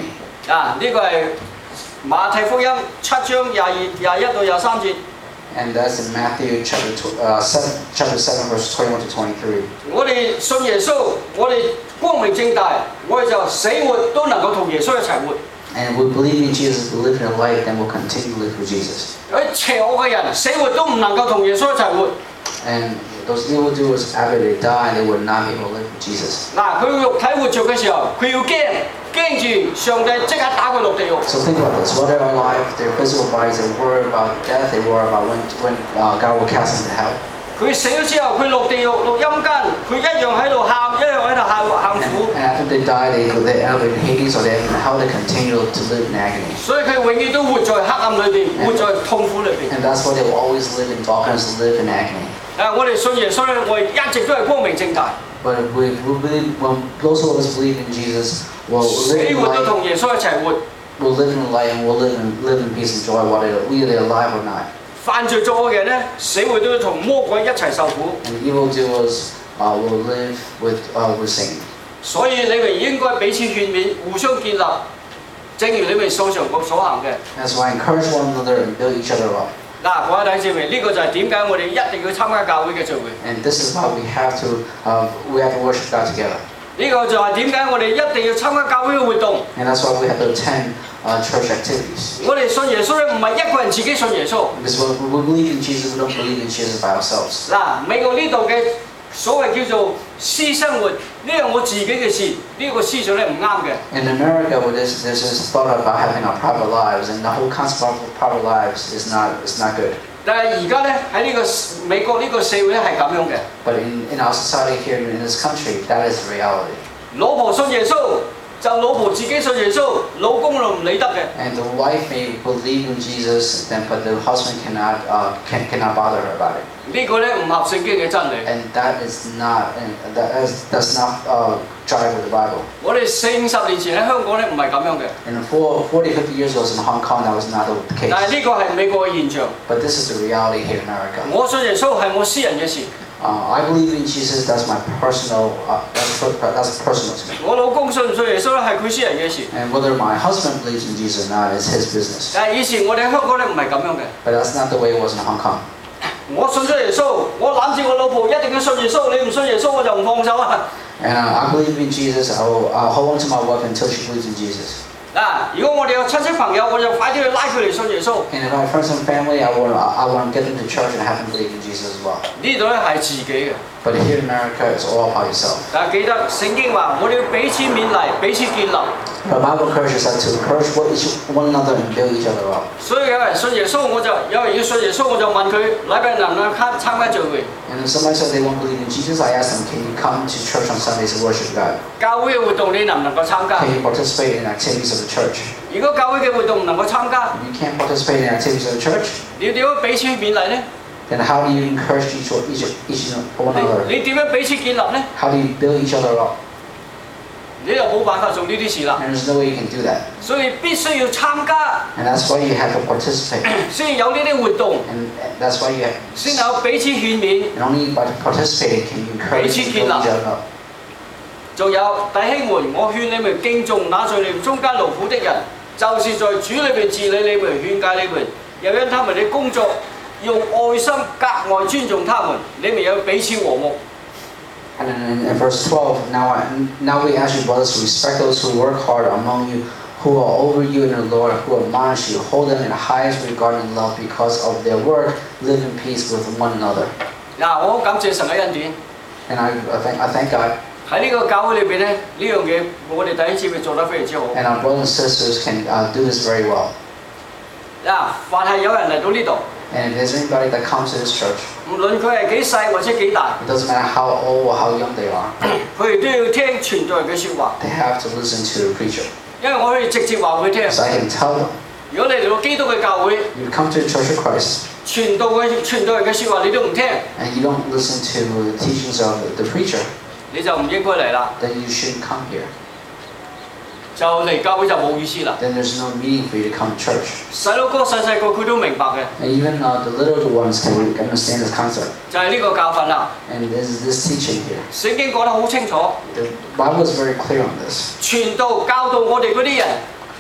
啊，呢個係馬太福音七章廿二廿一到廿三節。 And that's in Matthew chapter tw- uh, seven, chapter seven, verse twenty-one to twenty-three. 我哋信耶穌，我哋光明正大，我哋就死活都能夠同耶穌一齊活。 And we believe in Jesus, we live in a life, then we'll continue to live for Jesus. 有啲邪惡嘅人，死活都唔能夠同耶穌一齊活。 And those evildoers, after they die, they will not be able to live for Jesus. 嗱，佢肉體活着嘅時候，佢要驚，驚住上帝即刻打佢落地獄。 So think about this. While they're alive, their physical bodies, they worry about death, they worry about when, when uh, God will cast them to hell. 佢死咗之後，佢落地獄、落陰間，佢一樣喺度喊，一樣喺度喊喊苦。 And after they die, they they end up in Hades or they end up in hell. They continue to live in agony. 所以佢永遠都活在黑暗裏邊，活在痛苦裏邊。 And that's why they will always live in darkness, live in agony. 啊！我哋信耶穌咧，我哋一直都係光明正大。 But we, we believe, when those of us believe in Jesus, will 死 live in 活都 life, 同耶穌一齊活。 will live in light, and will live in live in peace and joy, whether they're alive or not. 犯罪作惡嘅人咧，死活都要同魔鬼一齊受苦。 And evildoers uh, will live with uh, with Satan. 所以你哋應該彼此勸勉，互相建立，正如你哋所常所行嘅。 That's why I encourage one another and build each other up. 嗱，各位弟兄姊妹，呢個就係點解我哋一定要參加教會嘅聚會。 And this is why we have to uh, we have to worship God together. 呢個就係點解我哋一定要參加教會嘅活動。 And that's why we have to attend uh, church activities. 我哋信耶穌咧，唔係一個人自己信耶穌。 Because when we believe in Jesus, we don't believe in Jesus by ourselves. 嗱，美國呢度嘅所謂叫做私生活，呢係我自己嘅事，呢、個思想咧唔啱嘅。 In America, where there's, there's this thought about having our private lives, and the whole concept of private lives is not is not good. 但係而家咧喺呢個美國呢個社會咧係咁樣嘅。 But in, in our society here in this country, that is the reality. 老婆信耶穌，就老婆自己信耶穌，老公就唔理得嘅。 And the wife may believe in Jesus, then but the husband cannot uh, can, cannot bother her about it. 呢個咧唔合聖經嘅真理。 And that is not and that is does not uh, jive with the Bible. 我哋四五十年前喺香港咧唔係咁樣嘅， And for forty, fifty years ago in Hong Kong, that was not the 但係 case. 呢個係美國嘅現象。 But this is the reality here in America. 我信耶穌係我私人嘅事， Uh, I believe in Jesus. That's my personal. Uh, that's, per- that's personal to me. 我老公信唔信耶穌咧係佢私人嘅事。 And whether my husband believes in Jesus or not is his business. 但係以前我哋喺香港咧唔係咁樣嘅。 But that's not the way it was in Hong Kong. 我信咗耶穌，我攬住我老婆一定要信耶穌，你唔信耶穌我就唔放手啊！ And uh, I believe in Jesus. I will uh, hold on to my wife until she believes in Jesus. 嗱，如果我哋有親戚朋友，我就快啲去拉佢嚟信耶穌。 And if I have friends and family, I want I want to get them to church and have them believe in Jesus as well. 呢度咧係自己嘅， But here in America, it's all about yourself. 但係記得聖經話，我哋要彼此勉勵，彼此建立。 The Bible encourages us to encourage one each- one another and build each other up. 所以有人信耶穌，我就有人要信耶穌，我就問佢禮拜能唔能參參加聚會？ And if somebody says they won't believe in Jesus, I ask them, can you come to church on Sundays to worship God? 教會嘅活動你能唔能夠參加？ Can you participate in activities of the church? 如果教會嘅活動唔能夠參加， If you can't participate in activities of the church, 你要點樣彼此勉勵呢？ then how do you encourage each each each one another? 你你點樣彼此建立呢？ How do you build each other up? 你又冇辦法做呢啲事啦， And there's no way you can do that. 所以必須要參加， And that's why you have to participate. 先有呢啲活動， And that's why you have, 先有彼此勸勉。 and only by participating can you encourage and build each other up. 仲有弟兄們，我勸你們敬重那在你們中間勞苦的人，就是在主裏面治理你們、勸戒你們，又因他們的工作用愛心格外尊重他們，你們有彼此和睦。 And in, in verse twelve, now, I, now we ask you, brothers, to respect those who work hard among you, who are over you in the Lord, who admonish you, hold them in the highest regard and love because of their work, live in peace with one another. 嗱，我好感謝神嘅恩典。 And I, I, thank, I thank God. 喺呢個教會裏邊咧，呢樣嘢我哋弟兄姊妹做得非常之好。 And our brothers and sisters can uh, do this very well. 嗱，凡係有人嚟到呢度， And if there's anybody that comes to this church, 無論佢係幾細或者幾大， it doesn't matter how old or how young they are, 佢哋都要聽傳道人嘅説話， they have to listen to the preacher. 因為我可以直接話佢聽。 So I can tell them, 如果你嚟到基督嘅教會， you come to the Church of Christ, 傳道嘅傳道人嘅説話你都唔聽， and you don't listen to the teachings of the preacher, 你就唔應該嚟啦， then you shouldn't come here. 就嚟教會就冇意思啦。 Then there's no meaning for you to come to church. 細佬哥細細個佢都明白嘅， And even uh, the little ones can understand this concept. 就係呢個教訓啦。 And there's this teaching here. 聖經講得好清楚， The Bible is very clear on this. 傳道教導我哋嗰啲人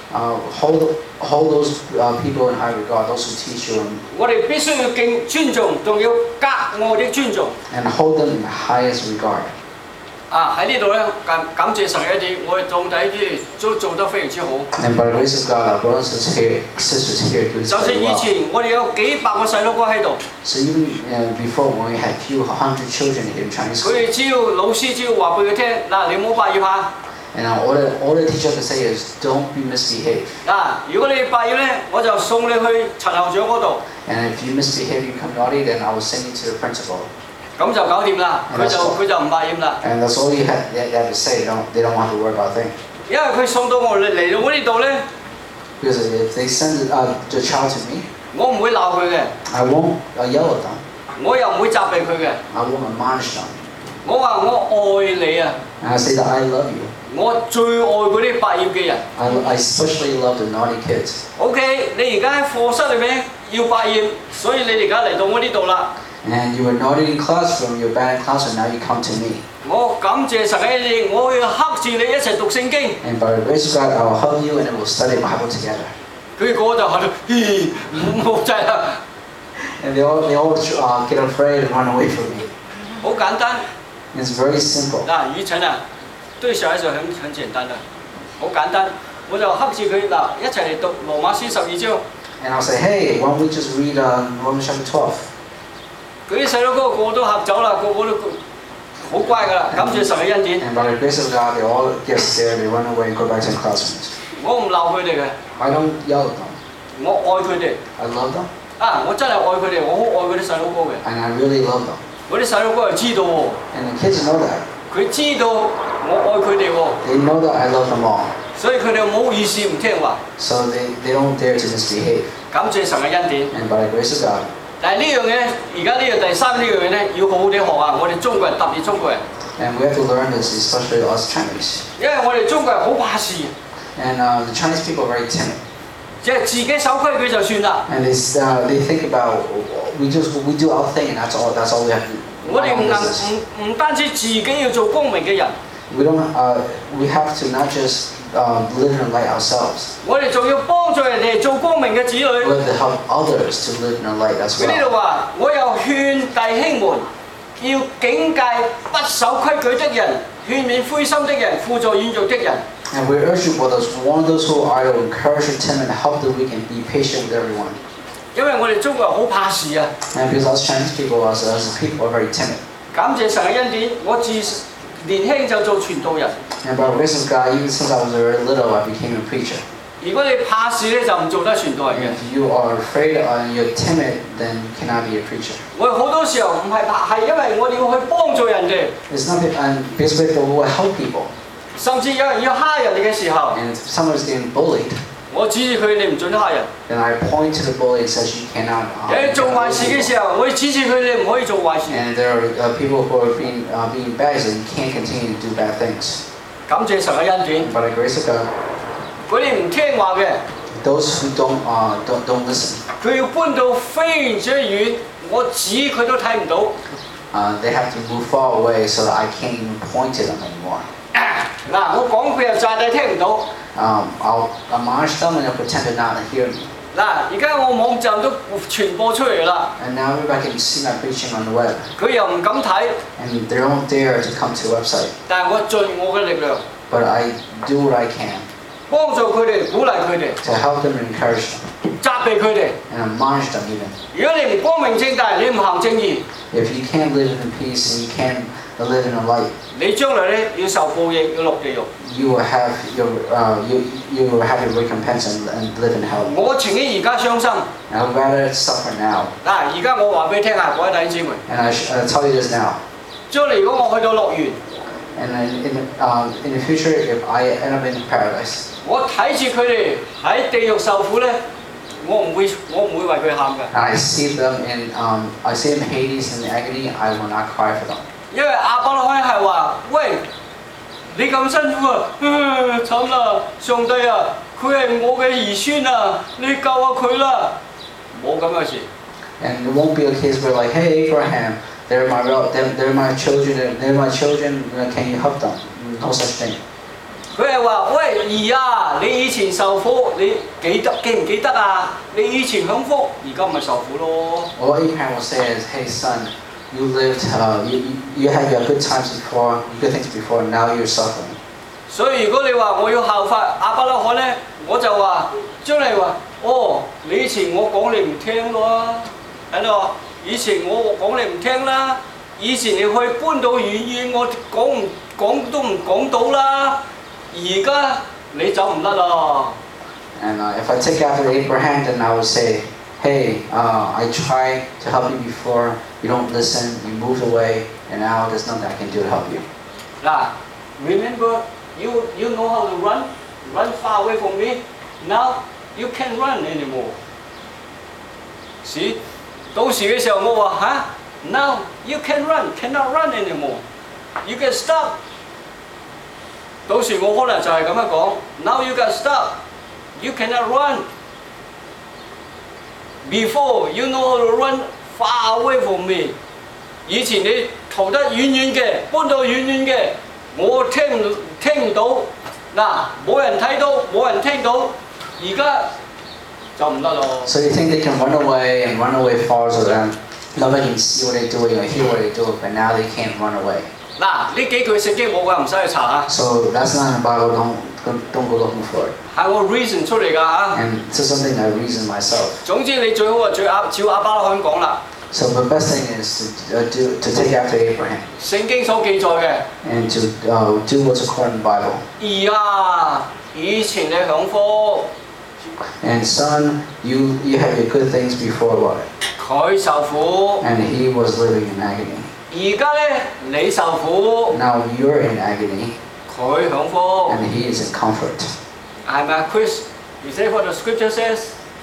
Uh, hold hold those uh, people in high regard, those who teach you, and, 我哋必須要敬尊重，仲要格外的尊重。 and hold them in the highest regard. 啊喺呢度咧，感感謝神嘅一啲，我哋眾弟兄都做得非常之好。 And by the grace of God, our brothers and here, sisters here do this 就算 very 以 well. 前我哋有幾百個細佬哥喺度， So even uh, before, when we had few hundred children here in Chinese 佢 school, 哋只要老師只要話俾佢聽，嗱你唔好百業嚇。 and uh, all the all the teacher can say is, don't be misbehave. 嗱，如果你百業咧，我就送你去陳校長嗰度， And if you misbehave, you become naughty, then I will send you to the principal. 咁就搞掂啦。佢就佢就唔百業啦， And that's all you have, you have to say. They don't they don't want to worry about things. 因為佢送到我嚟嚟到我呢度咧， Because if they send uh, the child to me, 我唔會鬧佢嘅， I won't uh, yell at them. 我又唔會責備佢嘅。 I won't admonish them. 我話我愛你啊， And I say that I love you. 我最愛嗰啲百業嘅人。 I, I especially love the naughty kids. OK，你而家喺課室裏面要百業，所以你而家嚟到我呢度啦。 And you were naughty in classroom, you're bad in classroom, now you come to me. 我感謝神嘅你，我要克住你一齊讀聖經。 And by the grace of God, I will hug you and then we'll study the Bible together. 佢個個就喺度，嘻，冇制啦。 And they all, they all uh, get afraid and run away from me. 好簡單。 It's very simple. 嗱，雨晨啊，對小孩子很很簡單的，好簡單。我就克住佢嗱，一齊嚟讀羅馬書十二章。 And I'll say, hey, why don't we just read uh, Romans chapter twelve? 佢啲細佬哥個個都嚇走啦，個個都好乖噶啦，感謝神嘅恩典。 And by the grace of God, they all get scared, they run away and go back to their classrooms. 我唔鬧佢哋嘅， I don't yell at them. 我愛佢哋。 I love them, 啊，我真係愛佢哋，我好愛嗰啲細佬哥嘅。 and I really love them. 嗰啲細佬哥係知道喎， And the kids know that. 佢知道我愛佢哋喎， They know that I love them all. 所以佢哋唔好意思唔聽話。 So they, they don't dare to misbehave. 感謝神嘅恩典。 And by the grace of God, 但係呢樣嘢，而家呢樣第三呢樣嘢咧，要好好地學啊！我哋中國人特別中國人， and we have to learn this, especially us Chinese. 因為我哋中國人好怕事， And uh, the Chinese people are very timid. 即係自己守規矩就算啦。 And they, uh, they think about, we just we do our thing and that's all, that's all we have to do. 我哋唔能唔唔單止自己要做光明嘅人， We don't, uh, we have to not just uh, live in the light ourselves, 我哋仲要幫助人哋做光明嘅子女。 we have to help others to live in the light as 佢呢 well. 度話：我又勸弟兄們，要警戒不守規矩的人，勸勉灰心的人，輔助軟弱的人。 And we urge you, brothers, warn those who are idle, encourage the timid, help the weak, and be patient with everyone. 因為我哋中國人好怕事啊！ And because us Chinese people, as, as people, are very timid. 感謝神嘅恩典，我自年輕就做傳道人。 And by the grace of God, even since I was very little, I became a preacher. 如果你怕事咧，就唔做得傳道人嘅。 If you are afraid and you're timid, then you cannot be a preacher. 我哋好多時候唔係怕，係因為我哋要去幫助人哋， It's not that, and basically, we will help people. 甚至有人要蝦人哋嘅時候， And if someone is getting bullied, 我指住佢，你唔準蝦人。 then I point to the bully and says you cannot. Uh, 有人做壞事嘅時候，我指住佢，你唔可以做壞事。 And there are uh, people who are being uh, being bad, so you can't continue to do bad things. 感謝神嘅恩典， By the grace of God, 嗰啲唔聽話嘅， those who don't uh, don't don't listen, 佢要搬到非常之遠，我指佢都睇唔到。 uh, they have to move far away so that I can't even point to them anymore. 嗱，我講佢又詐諦聽唔到。 Um, I'll admonish them and they'll pretend to not hear me. 嗱，而家我網站都傳播出嚟啦， And now everybody can see my preaching on the web, 佢又唔敢睇， and they don't dare to come to the website. 但係我盡我嘅力量 But I do what I can 幫助佢哋，鼓勵佢哋， to help them and encourage them 責備佢哋。 and admonish them even. 如果你唔光明正大，你唔行正義， If you can't live in peace and you can't live in the light, 你將來咧要受報應，要落地獄。 you will have your uh, you you will have your recompense and, and live in hell. 我情願而家傷心。 And I'd rather suffer now. 嗱，而家我話俾你聽下，各位弟兄姊妹， And I sh- uh, tell you this now. 將來如果我去到樂園， And in in, uh, in the future, if I end up in paradise, 我睇住佢哋喺地獄受苦咧，我唔會我唔會為佢喊㗎， and I see them in um, I see them in Hades in agony, I will not cry for them. 因為亞伯拉罕係話：喂，你咁辛苦啊，唉慘啦！上帝啊，佢係我嘅兒孫啊，你救下佢啦！冇咁嘅事。 And it won't be a case where like, hey Abraham, they're my rel- they're, they're my children, they're my children. uh, Can you help them? No such thing. 佢係話：喂兒啊，你以前受苦，你記得記唔記得啊？你以前享福，而家咪受苦咯。 What Abraham will say is, hey son, you lived, uh, you, you had your good times before, good things before, and now you're suffering. 所以如果你話我要效法亞伯拉罕咧，我就話將嚟話：哦，你以前我講你唔聽咯，喺度話以前我講你唔聽啦，以前你去搬到遠遠，我講唔講都唔講到啦。而家你走唔甩咯。 And uh, if I take after Abraham, then I would say, hey, uh, I tried to help you before, you don't listen, you moved away, and now there's nothing I can do to help you. 嗱 ，remember you you know how to run, run far away from me. Now you can't run anymore. 是，到時嘅時候我話吓 ，now you can run, cannot run anymore. You can stop. 到時我可能就係咁樣講 ，Now you can stop, you cannot run. Before you know how to run far away from me. 以前你逃得遠遠嘅，搬到遠遠嘅，我聽唔聽唔到，嗱冇人睇到，冇人聽到，而家就唔得咯。 So you think they can run away and run away far so that nobody can see what they're doing or hear what they're doing, but now they can't run away. 嗱，呢幾句聖經我話唔使去查啊。 So that's not in the Bible. Don't don't go looking for it. 係我 reason 出嚟㗎嚇。 And it's just something I reason myself. 總之你最好啊，最啱照亞伯拉罕講啦。 So the best thing is to uh, do to take after Abraham. 聖經所記載嘅。 And to uh, do what's according to the Bible. 兒啊，以前你享福。 And son, you you had your good things before what? 佢受苦。 And he was living in agony. 而家咧，你受苦。 Now you're in agony. 佢享福。 And he is in comfort. 係咪啊 ，Chris？ You say what the scripture says?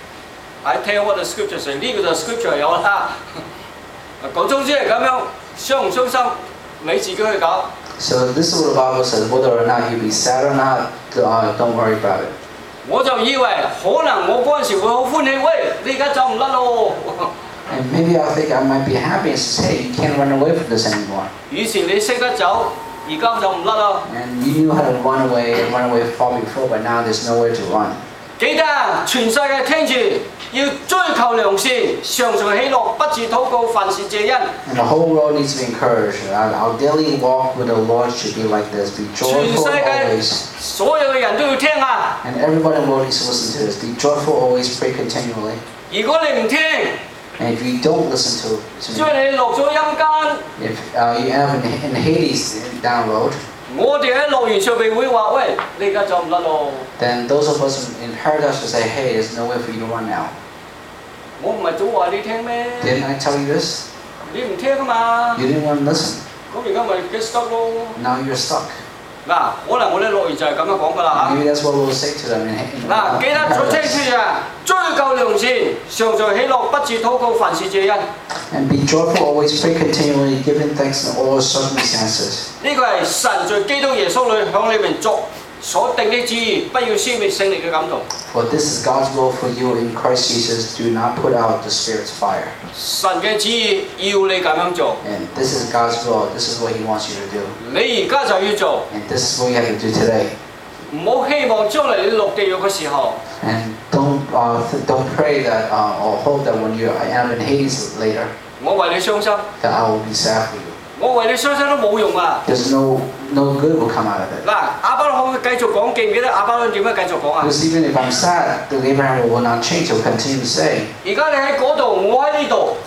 I tell what the scripture says。呢個就 scripture 有啦。講總之係咁樣，傷唔傷心，你自己去搞。 So this is what the Bible says. Whether or not you be sad or not, uh, don't worry about it. 我就以為可能我嗰陣時會好歡喜，喂，你而家走唔甩咯。 And maybe I think I might be happy and say, hey, you can't run away from this anymore. 以前你識得走，而家就唔甩啦。 And you knew how to run away and run away far before, but now there's nowhere to run. 記得全世界聽住，要追求良善，常常喜樂，不自禱告，凡事謝恩。 And the whole world needs to be encouraged. Our, our daily walk with the Lord should be like this. Be 全 joyful 世界 always. 所有嘅人都要聽啊！ And everybody in the world needs to listen to this. Be joyful always, pray continually. 如果你唔聽， And if you don't listen to, to 將 me, 你落咗陰間， if uh, you end up in, in Hades down the road, 我哋喺樂園上邊會話：喂，你而家走唔甩咯。 then those of us in paradise will say, hey, there's no way for you to run now. 我唔係早話你聽咩？ Didn't I tell you this? 你唔聽啊嘛。 You didn't want to listen. 咁而家咪 get stuck 咯。 Now you're stuck. 嗱，可能我哋樂園就係咁樣講㗎啦嚇。 Maybe that's what we'll say to them in, in, 嗱， uh, 記 in 得最清 paradise. 楚啊！追求良善，常常喜樂，不自禱告，凡事謝恩。 And be joyful always, pray continually, giving thanks in all circumstances. 呢個係神在基督耶穌裏向你們作所定的旨意，不要消滅聖靈嘅感動。 For this is God's will for you in Christ Jesus. Do not put out the Spirit's fire. 神嘅旨意要你咁樣做， And this is God's will. This is what He wants you to do. 你而家就要做， And this is what you have to do today. 唔好希望將來你落地獄嘅時候， And don't uh, th- don't pray that uh, or hope that when you end up in Hades later, 我為你傷心， that I will be sad for you. 我為你傷心都冇用啊！ There's no no good will come out of it. 嗱，亞伯拉罕繼續講，記唔記得亞伯拉罕點樣繼續講啊？ Because even if I'm sad, the Abraham will not change. He'll continue to say, 而家你喺嗰度，我喺呢度。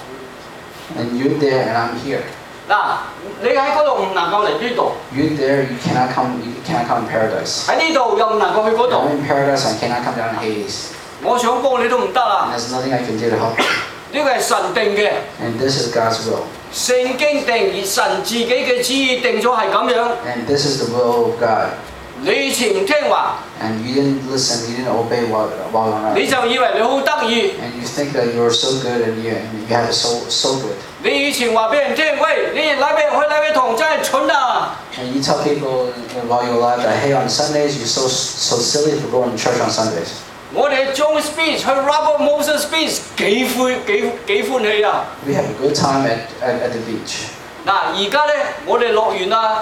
and you're there and I'm here. 嗱，你喺嗰度唔能夠嚟呢度， You're there, you cannot come. You cannot come in paradise. 喺呢度又唔能夠去嗰 I'm 度。 in paradise. I cannot come down to Hades. 我想幫你都唔得 And 啦， there's nothing I can do to help you. 呢個係神定嘅。 And this is God's will. 聖經定，而神自己嘅旨意定咗係咁樣。 And this is the will of God. 你以前唔聽話， And you didn't listen. You didn't obey while while on 你 earth. 就以為你好得意。 And you think that you are so good and you and you have it so so good. 你以前話俾人聽，喂，你禮拜日去禮拜堂真係蠢啊！ And you tell people while you're alive that hey, on Sundays you're so so silly for going to church on Sundays. 我哋 John speech 去 Robert Moses speech 幾歡幾幾歡喜啊！ We have a good time at at, at the beach. 嗱，而家咧我哋樂園啊，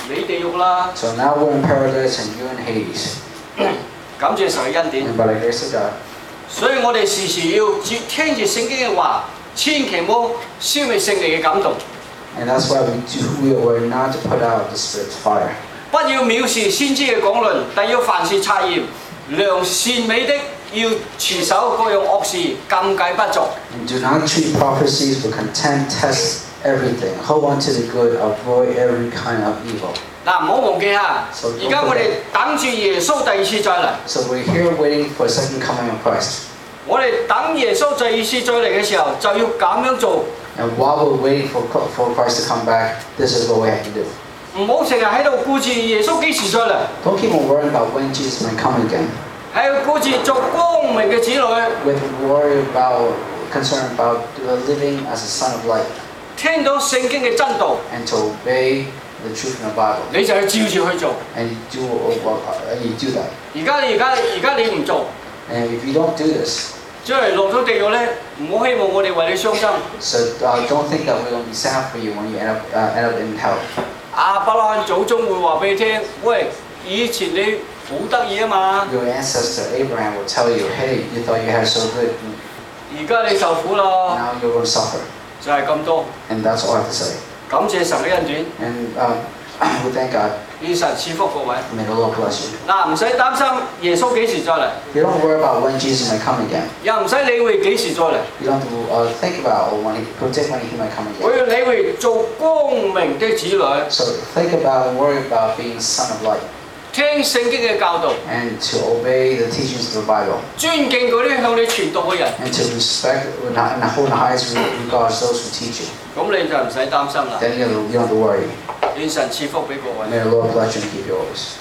你地獄啦。 So now we're in paradise and you in Hades. 感謝神嘅恩典。 And by the grace of God. 所以我哋時時要接聽住聖經嘅話，千祈唔好消滅聖靈嘅感動。 And that's why we do, we were not to put out the Spirit's fire. 不要藐視先知嘅講論，但要凡事察驗，良善美的要持守各樣惡事，禁戒不作。 And do not treat prophecies with contempt, test everything. Hold on to the good, avoid every kind of evil. 嗱，唔好忘記下，而家我哋等住耶穌第二次再嚟。 So we're here waiting for the second coming of Christ. 我哋等耶穌第二次再嚟嘅時候，就要咁樣做。 And while we're waiting for, for Christ to come back, this is what we have to do. 唔好成日喺度顧住耶穌幾時再嚟， Don't keep on worrying about when Jesus may come again. 喺度顧住做光明嘅子女， With worry about, concern about living as a son of light. 聽到聖經嘅真道， And to obey the truth in the Bible. 你就要照住去做。 And you do, and you do that. 而家你而家而家你唔做， And if you don't do this, 將嚟落咗地獄咧，唔好希望我哋為你傷心。 so uh, don't think that we're going to be sad for you when you end up, uh, end up in hell. 亞伯拉罕祖宗會話俾你聽，喂，以前你好得意啊嘛， Your ancestor Abraham will tell you, hey, you thought you had so good. 而家你受苦啦， Now you're going to suffer. 就係咁多。 And that's all I have to say. 感謝神嘅恩典， And um, we thank God. 願神賜福各位。 May the Lord bless you. 嗱，唔使擔心耶穌幾時再嚟， You don't worry about when Jesus may come again. 又唔使理會幾時再嚟。 You don't have to uh, think about when he, predict when he might come 我 again. 要理會做光明的子女， So think about and worry about being son of light 聽聖經嘅教導， and to obey the teachings of the Bible 尊敬嗰啲向你傳道嘅人， and to respect and hold in the highest regards those who teach you. 咁你就唔使擔心啦。 Then you don't, you don't have to worry. 願神賜福俾各位。 May the Lord bless you and keep you always.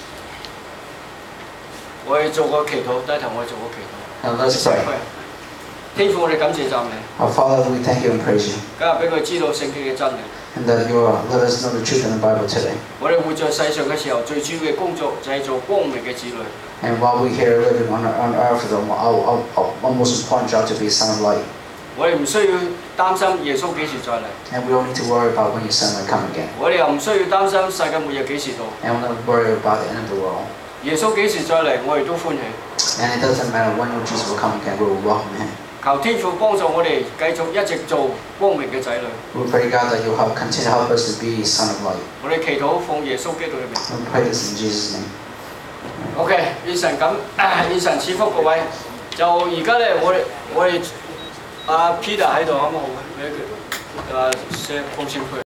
我哋做個祈禱，低頭我哋做個祈禱。 Now let's pray. 天父，我哋感謝讚美， Our Father, we thank you and praise you. 今日俾佢知道聖經嘅真理。 And that you uh, let us know the truth in the Bible today. 我哋活在世上嘅時候，最主要嘅工作就係做光明嘅子女。 And while we're here living on, on earth, the our, our, our most important job to be a son of light. 我哋唔需要擔心耶穌幾時再嚟， And we don't need to worry about when your son will come again. 我哋又唔需要擔心世界末日幾時到。 And we don't worry about the end of the world. 耶穌幾時再嚟，我哋都歡喜。 And it doesn't matter when Jesus will come again, we will welcome him. 求天父幫助我哋繼續一直做光明嘅仔女。 We pray, God, that you'll help, continue to help us to be a son of light. 我哋祈禱奉耶穌基督嘅名。 We pray this in Jesus' name. OK，願神咁，願神賜福各位。就而家咧，我哋我哋阿 Peter 喺度，啱啱好，俾佢誒寫奉獻佢。